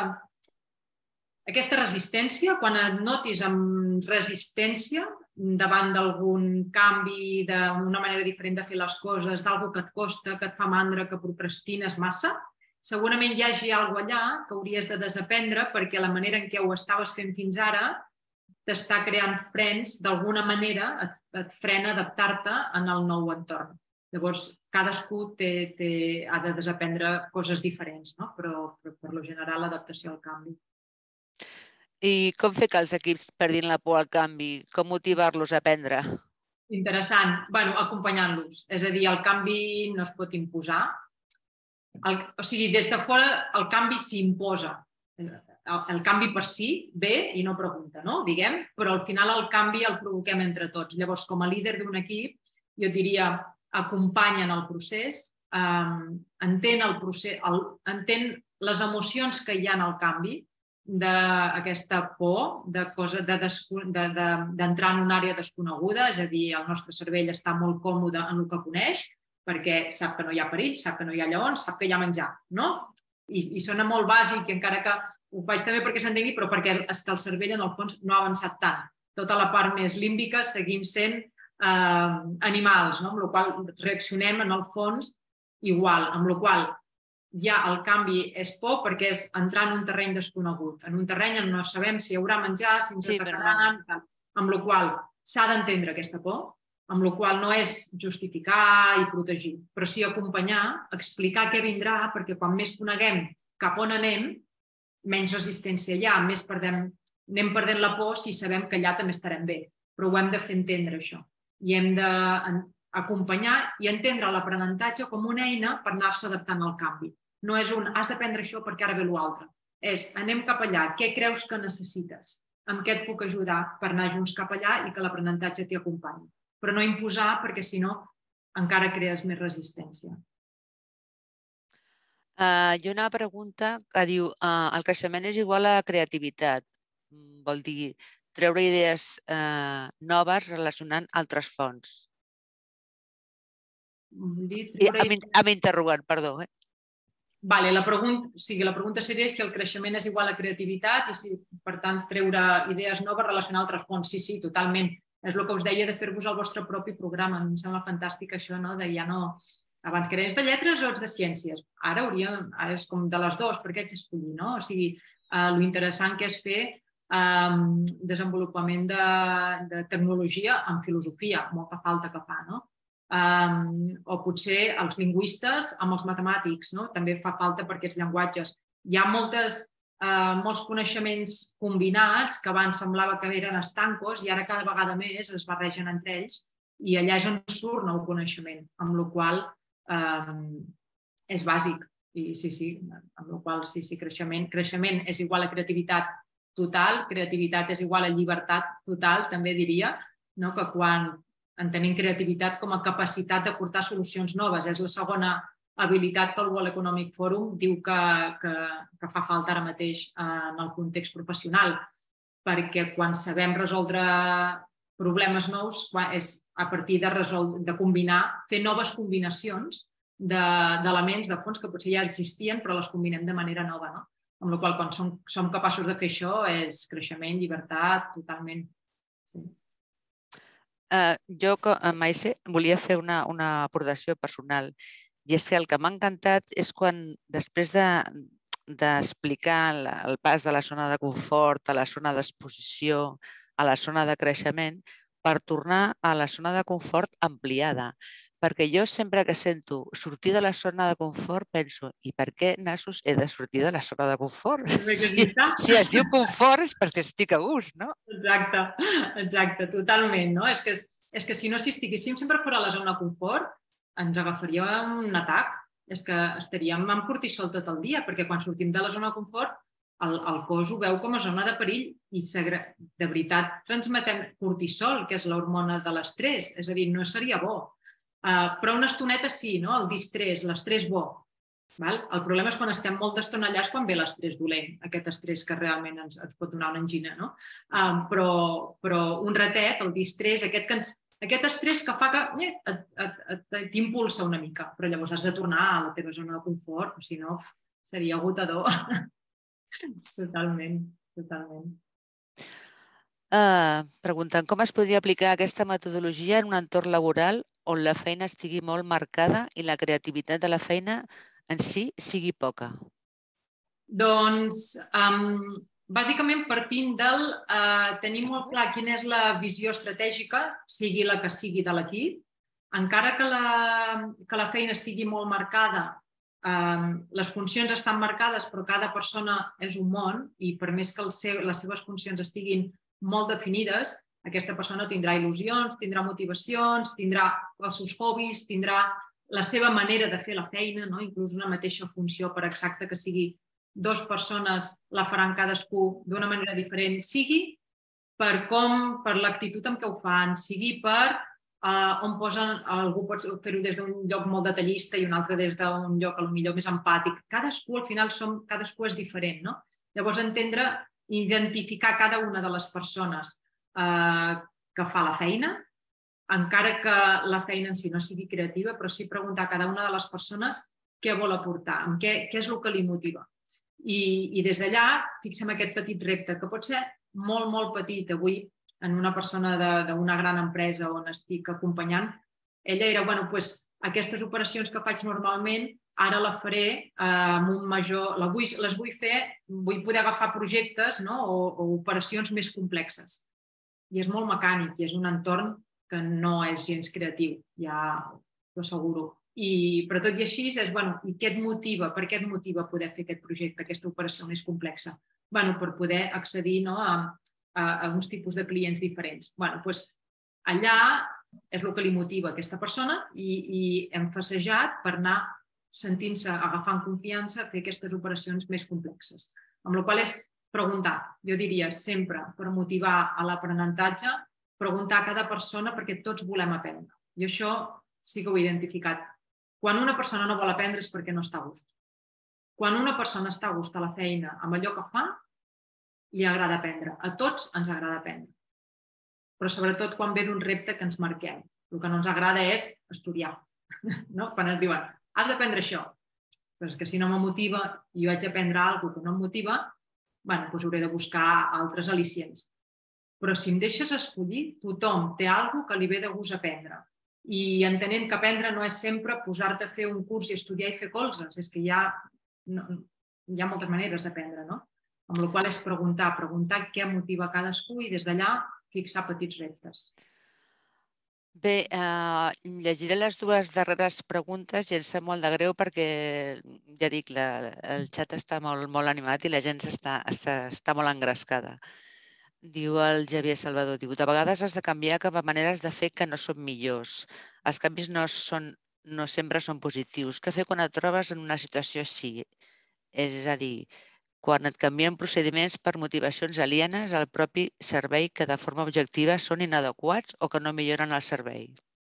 aquesta resistència, quan et notis amb resistència davant d'algun canvi, d'una manera diferent de fer les coses, d'alguna que et costa, que et fa mandra, que procrastines massa, segurament hi hagi alguna cosa allà que hauries de desaprendre perquè la manera en què ho estaves fent fins ara t'està creant frens, d'alguna manera et frena adaptar-te en el nou entorn. Llavors, cadascú ha de desaprendre coses diferents, però per lo general l'adaptació al canvi. I com fer que els equips perdin la por al canvi? Com motivar-los a aprendre? Interessant. Acompanyant-los. És a dir, el canvi no es pot imposar. O sigui, des de fora el canvi s'imposa. El canvi per si ve i no pregunta, diguem, però al final el canvi el provoquem entre tots. Llavors, com a líder d'un equip, jo diria, acompanyen el procés, entén el procés, entén les emocions que hi ha en el canvi, d'aquesta por, d'entrar en una àrea desconeguda, és a dir, el nostre cervell està molt còmode en el que coneix, perquè sap que no hi ha perill, sap que no hi ha lleons, sap que hi ha menjar, I sona molt bàsic, encara que ho faig també perquè s'entengui, però perquè el cervell, en el fons, no ha avançat tant. Tota la part més límbica seguim sent animals, amb la qual cosa reaccionem, en el fons, igual, amb la qual cosa ja el canvi és por perquè és entrar en un terreny desconegut, en un terreny on no sabem si hi haurà menjar, si ens atacaran, amb la qual cosa s'ha d'entendre aquesta por, amb la qual cosa no és justificar i protegir, però sí acompanyar, explicar què vindrà, perquè quan més coneguem cap on anem, menys resistència hi ha, anem perdent la por si sabem que allà també estarem bé. Però ho hem de fer entendre, això. I hem d'acompanyar i entendre l'aprenentatge com una eina per anar-se adaptant al canvi. No és has d'aprendre això perquè ara ve l'altre. Anem cap allà, què creus que necessites? Amb què et puc ajudar per anar junts cap allà i que l'aprenentatge t'hi acompanyi? Però no imposar, perquè si no encara crees més resistència. Hi ha una pregunta que diu el creixement és igual a creativitat. Vol dir treure idees noves relacionant altres fonts. Amb interrogant, perdó. Vale, la pregunta seria si el creixement és igual a creativitat i si, per tant, treure idees noves relacionant altres fonts. Sí, totalment. És el que us deia de fer-vos el vostre propi programa. Em sembla fantàstic això, no? De ja no... Abans que eres de lletres o ets de ciències? Ara és com de les dues, perquè ets escollir, no? O sigui, lo interessant que és fer desenvolupament de tecnologia en filosofia, molta falta que fa, no? O potser els lingüistes amb els matemàtics, no? També fa falta per aquests llenguatges. Hi ha molts coneixements combinats que abans semblava que eren estancos i ara cada vegada més es barregen entre ells i allà és on surt nou coneixement, amb la qual és bàsic. I sí, amb la qual creixement és igual a creativitat total, creativitat és igual a llibertat total, també diria, que quan entenem creativitat com a capacitat de portar solucions noves. És la segona habilitat que el World Economic Forum diu que fa falta ara mateix en el context professional, perquè quan sabem resoldre problemes nous és a partir de combinar, fer noves combinacions d'elements, de fons que potser ja existien però les combinem de manera nova. Amb la qual cosa, quan som capaços de fer això, és creixement, llibertat, totalment. Jo, Maise, volia fer una aportació personal i és que el que m'ha encantat és quan després d'explicar el pas de la zona de confort a la zona d'exposició, a la zona de creixement, per tornar a la zona de confort ampliada. Perquè jo sempre que sento sortir de la zona de confort penso i per què, nassos, he de sortir de la zona de confort? Si es diu confort és perquè estic a gust, no? Exacte, totalment. És que si no estiguéssim sempre fora de la zona de confort ens agafaria un atac. És que estaríem amb cortisol tot el dia, perquè quan sortim de la zona de confort el cos ho veu com a zona de perill i de veritat transmetem cortisol, que és l'hormona de l'estrès, és a dir, no seria bo. Però una estoneta sí, el distrés, l'estrès bo. El problema és quan estem molta estona allà és quan ve l'estrès dolent, aquest estrès que realment ens pot donar una angina. Però un ratet, el distrés, aquest estrès que fa que t'impulsa una mica, però llavors has de tornar a la teva zona de confort, si no seria agotador. Totalment. Preguntant com es podria aplicar aquesta metodologia en un entorn laboral on la feina estigui molt marcada i la creativitat de la feina en si sigui poca? Doncs, bàsicament partint del tenir molt clar quina és la visió estratègica, sigui la que sigui de l'equip, encara que la feina estigui molt marcada, les funcions estan marcades però cada persona és un món i per més que les seves funcions estiguin molt definides, aquesta persona tindrà il·lusions, tindrà motivacions, tindrà els seus hobbies, tindrà la seva manera de fer la feina, inclús una mateixa funció, per exacte que sigui dues persones, la faran cadascú d'una manera diferent, sigui per l'actitud amb què ho fan, sigui per on posen, algú pot fer-ho des d'un lloc molt detallista i un altre des d'un lloc potser més empàtic. Cadascú, al final, cadascú és diferent. Llavors, identificar cada una de les persones que fa la feina, encara que la feina en si no sigui creativa, però sí preguntar a cada una de les persones què vol aportar, què és el que li motiva. I des d'allà fixem aquest petit repte, que pot ser molt, molt petit. Avui, en una persona d'una gran empresa on estic acompanyant, ella era, aquestes operacions que faig normalment, ara la faré amb un major... Les vull fer, vull poder agafar projectes o operacions més complexes. I és molt mecànic i és un entorn que no és gens creatiu, ja t'ho asseguro. Però tot i així és, i què et motiva? Per què et motiva poder fer aquest projecte, aquesta operació més complexa? Per poder accedir a uns tipus de clients diferents. Allà és el que li motiva a aquesta persona i hem passejat per anar sentint-se, agafant confiança a fer aquestes operacions més complexes. Amb la qual és preguntar. Jo diria sempre, per motivar a l'aprenentatge, preguntar a cada persona perquè tots volem aprendre. I això sí que ho he identificat. Quan una persona no vol aprendre és perquè no està a gust. Quan una persona està a gust a la feina amb allò que fa, li agrada aprendre. A tots ens agrada aprendre. Però sobretot quan ve d'un repte que ens marquem. El que no ens agrada és estudiar. Quan ens diuen, has d'aprendre això. Però és que si no me motiva i jo haig d'aprendre alguna cosa que no em motiva, doncs hauré de buscar altres al·licients. Però si em deixes escollir, tothom té alguna cosa que li ve de gust aprendre. I entenent que aprendre no és sempre posar-te a fer un curs i estudiar i fer colzes. És que hi ha moltes maneres d'aprendre, no? Amb la qual és preguntar què motiva cadascú i des d'allà fixar petits reptes. Bé, llegiré les dues darreres preguntes i em sap molt de greu perquè, ja dic, el xat està molt animat i la gent està molt engrescada. Diu el Javier Salvador, diu, de vegades has de canviar cap a maneres de fer que no són millors. Els canvis no sempre són positius. Què fer quan et trobes en una situació així? És a dir, quan et canvien procediments per motivacions alienes al propi servei que de forma objectiva són inadequats o que no milloren el servei?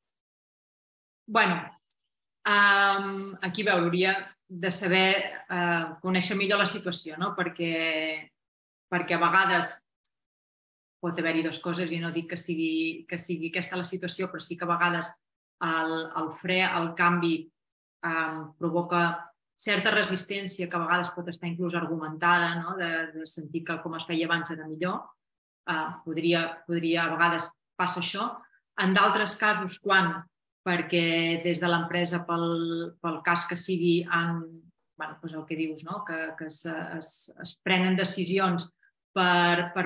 Aquí hauria de saber conèixer millor la situació, perquè a vegades pot haver-hi dues coses i no dic que sigui aquesta la situació, però sí que a vegades el fre, el canvi provoca certa resistència que a vegades pot estar inclús argumentada, de sentir que com es feia abans era millor. A vegades passa això. En d'altres casos, perquè des de l'empresa, pel cas que sigui, el que dius, que es prenen decisions per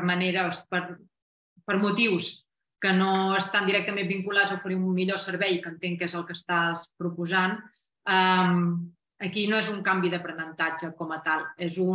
motius que no estan directament vinculats a oferir un millor servei, que entenc que és el que estàs proposant. Aquí no és un canvi d'aprenentatge com a tal,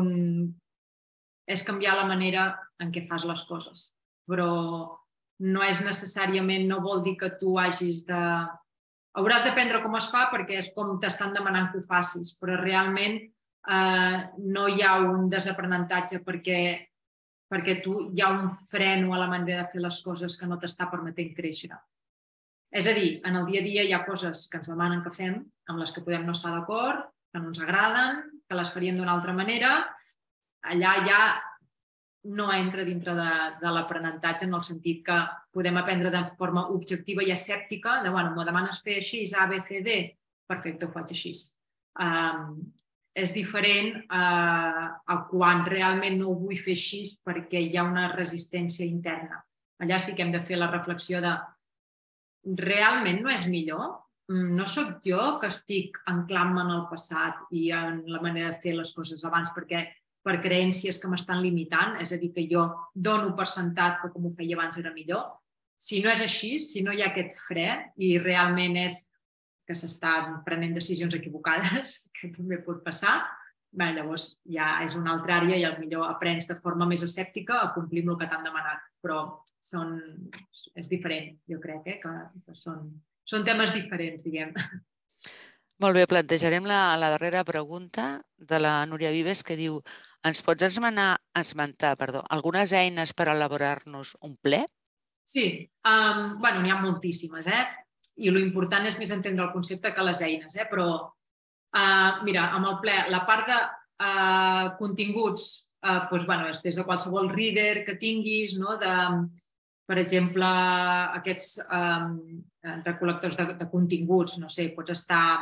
és canviar la manera en què fas les coses. Però no és necessàriament, no vol dir que tu hagis de... Hauràs d'aprendre com es fa perquè és com t'estan demanant que ho facis, però realment no hi ha un desaprenentatge perquè hi ha un freno a la manera de fer les coses que no t'està permetent créixer. És a dir, en el dia a dia hi ha coses que ens demanen que fem, amb les que podem no estar d'acord, que no ens agraden, que les faríem d'una altra manera. Allà ja no entra dintre de l'aprenentatge en el sentit que podem aprendre de forma objectiva i escèptica de, m'ho demanes fer així, A, B, C, D, perfecte, ho faig així. És diferent a quan realment no ho vull fer així perquè hi ha una resistència interna. Allà sí que hem de fer la reflexió de realment no és millor? No sóc jo que estic anclant-me en el passat i en la manera de fer les coses abans per creences que m'estan limitant, és a dir, que jo dono per sentat que com ho feia abans era millor. Si no és així, si no hi ha aquest fre i realment és que s'estan prenent decisions equivocades, que també pot passar, llavors ja és una altra àrea i potser aprens de forma més escèptica a complir amb el que t'han demanat. Però és diferent, jo crec, que són temes diferents, diguem. Molt bé, plantejarem la darrera pregunta de la Núria Vives que diu ens pots esmentar algunes eines per elaborar-nos un ple? Sí, n'hi ha moltíssimes, i l'important és més entendre el concepte que les eines, però mira, amb el ple, la part de continguts és des de qualsevol reader que tinguis, per exemple, aquests recol·lectors de continguts, no sé, pots estar...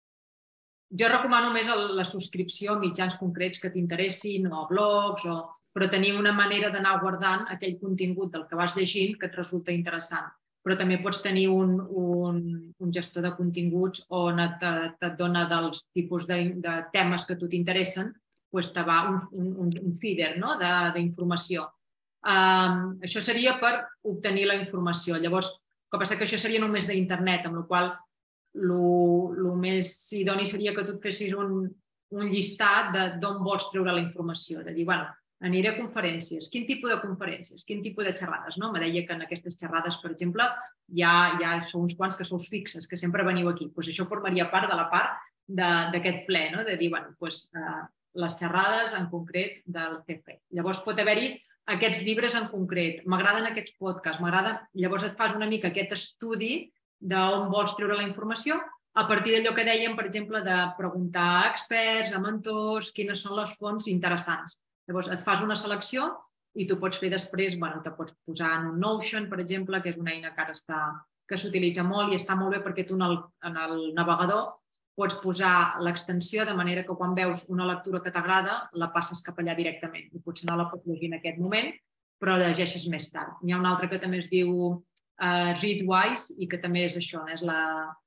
Jo recomano més la subscripció a mitjans concrets que t'interessin o a blogs, però tenir una manera d'anar guardant aquell contingut del que vas llegint que et resulta interessant. Però també pots tenir un gestor de continguts on et dona dels tipus de temes que a tu t'interessen, te va un feeder d'informació. Això seria per obtenir la informació. Llavors, el que passa que això seria només d'internet, amb la qual el més idoni seria que tu et fessis un llistat d'on vols treure la informació, de dir, bueno, aniré a conferències. Quin tipus de conferències? Quin tipus de xerrades? Me deia que en aquestes xerrades, per exemple, ja sou uns quants que sous fixes, que sempre veniu aquí. Això formaria part de la part d'aquest ple, de dir, bueno, les xerrades en concret del CFE. Llavors pot haver-hi aquests llibres en concret. M'agraden aquests podcasts, llavors et fas una mica aquest estudi d'on vols treure la informació a partir d'allò que dèiem, per exemple, de preguntar a experts, a mentors, quines són les fonts interessants. Llavors, et fas una selecció i tu pots fer després, te pots posar en un Notion, per exemple, que és una eina que s'utilitza molt i està molt bé perquè tu en el navegador pots posar l'extensió de manera que quan veus una lectura que t'agrada la passes cap allà directament. I potser no la pots llegir en aquest moment, però la llegeixes més tard. N'hi ha una altra que també es diu Readwise i que també és això, és la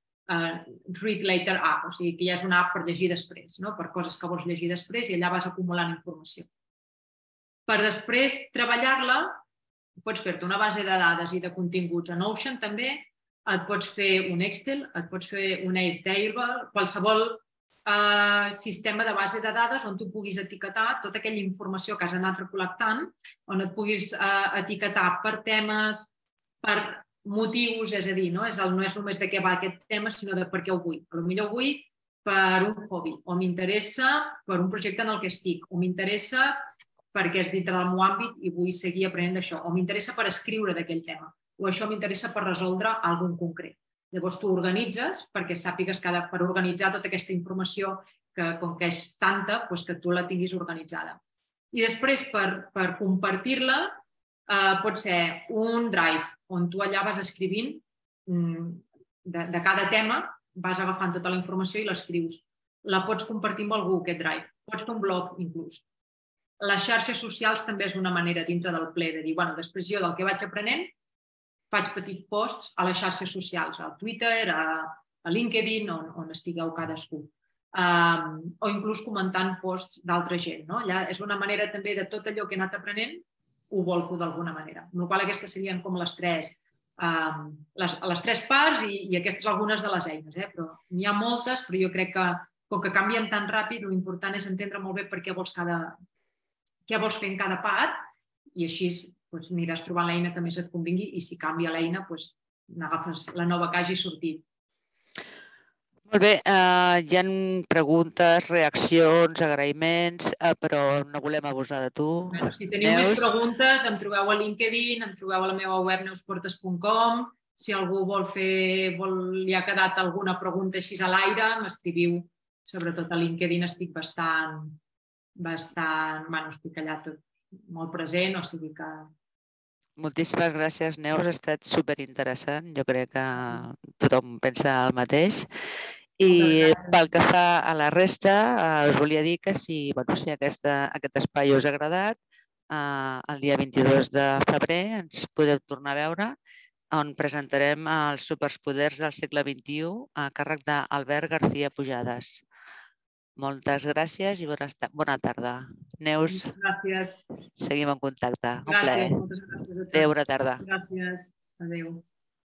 Read Later App, o sigui que ja és una app per llegir després, per coses que vols llegir després i allà vas acumulant informació. Per després treballar-la, pots fer-te una base de dades i de continguts a Notion també, et pots fer un Excel, et pots fer un Airtable, qualsevol sistema de base de dades on tu puguis etiquetar tota aquella informació que has anat recol·lectant, on et puguis etiquetar per temes, per motius, és a dir, no és només de què va aquest tema, sinó de per què ho vull. Potser ho vull per un hobby, o m'interessa per un projecte en el que estic, o m'interessa perquè és dintre del meu àmbit i vull seguir aprenent d'això, o m'interessa per escriure d'aquell tema, o això m'interessa per resoldre alguna cosa concret. Llavors tu organitzes perquè sàpigues que per organitzar tota aquesta informació, que com que és tanta, que tu la tinguis organitzada. I després per compartir-la pot ser un drive on tu allà vas escrivint de cada tema, vas agafant tota la informació i l'escrius. La pots compartir amb algú, aquest drive. Pots fer un blog, inclús. Les xarxes socials també és una manera dintre del ple de dir, després jo del que vaig aprenent faig petits posts a les xarxes socials, al Twitter, a LinkedIn, on estigueu cadascú. O inclús comentant posts d'altra gent. És una manera també de tot allò que he anat aprenent, ho volco d'alguna manera. Amb la qual cosa aquestes serien com les tres parts i aquestes algunes de les eines. N'hi ha moltes, però jo crec que com que canvien tan ràpid, l'important és entendre molt bé per què vols fer en cada part i així aniràs trobant l'eina que més et convingui i si canvia l'eina, n'agafes la nova que hagi sortit. Molt bé, hi ha preguntes, reaccions, agraïments, però no volem abusar de tu. Si teniu més preguntes, em trobeu a LinkedIn, em trobeu a la meva web neusportes.com. Si algú li ha quedat alguna pregunta així a l'aire, m'escriviu. Sobretot a LinkedIn estic estic allà tot molt present, o sigui que... Moltíssimes gràcies, Neus, ha estat superinteressant. Jo crec que tothom pensa el mateix. I pel que fa a la resta, us volia dir que si aquest espai us ha agradat, el dia 22 de febrer ens podeu tornar a veure on presentarem els superpoders del segle XXI a càrrec d'Albert García Pujades. Moltes gràcies i bona tarda. Neus, gràcies. Seguim en contacte. Gràcies, moltes gràcies a tots. Adéu, bona tarda. Gràcies, adéu.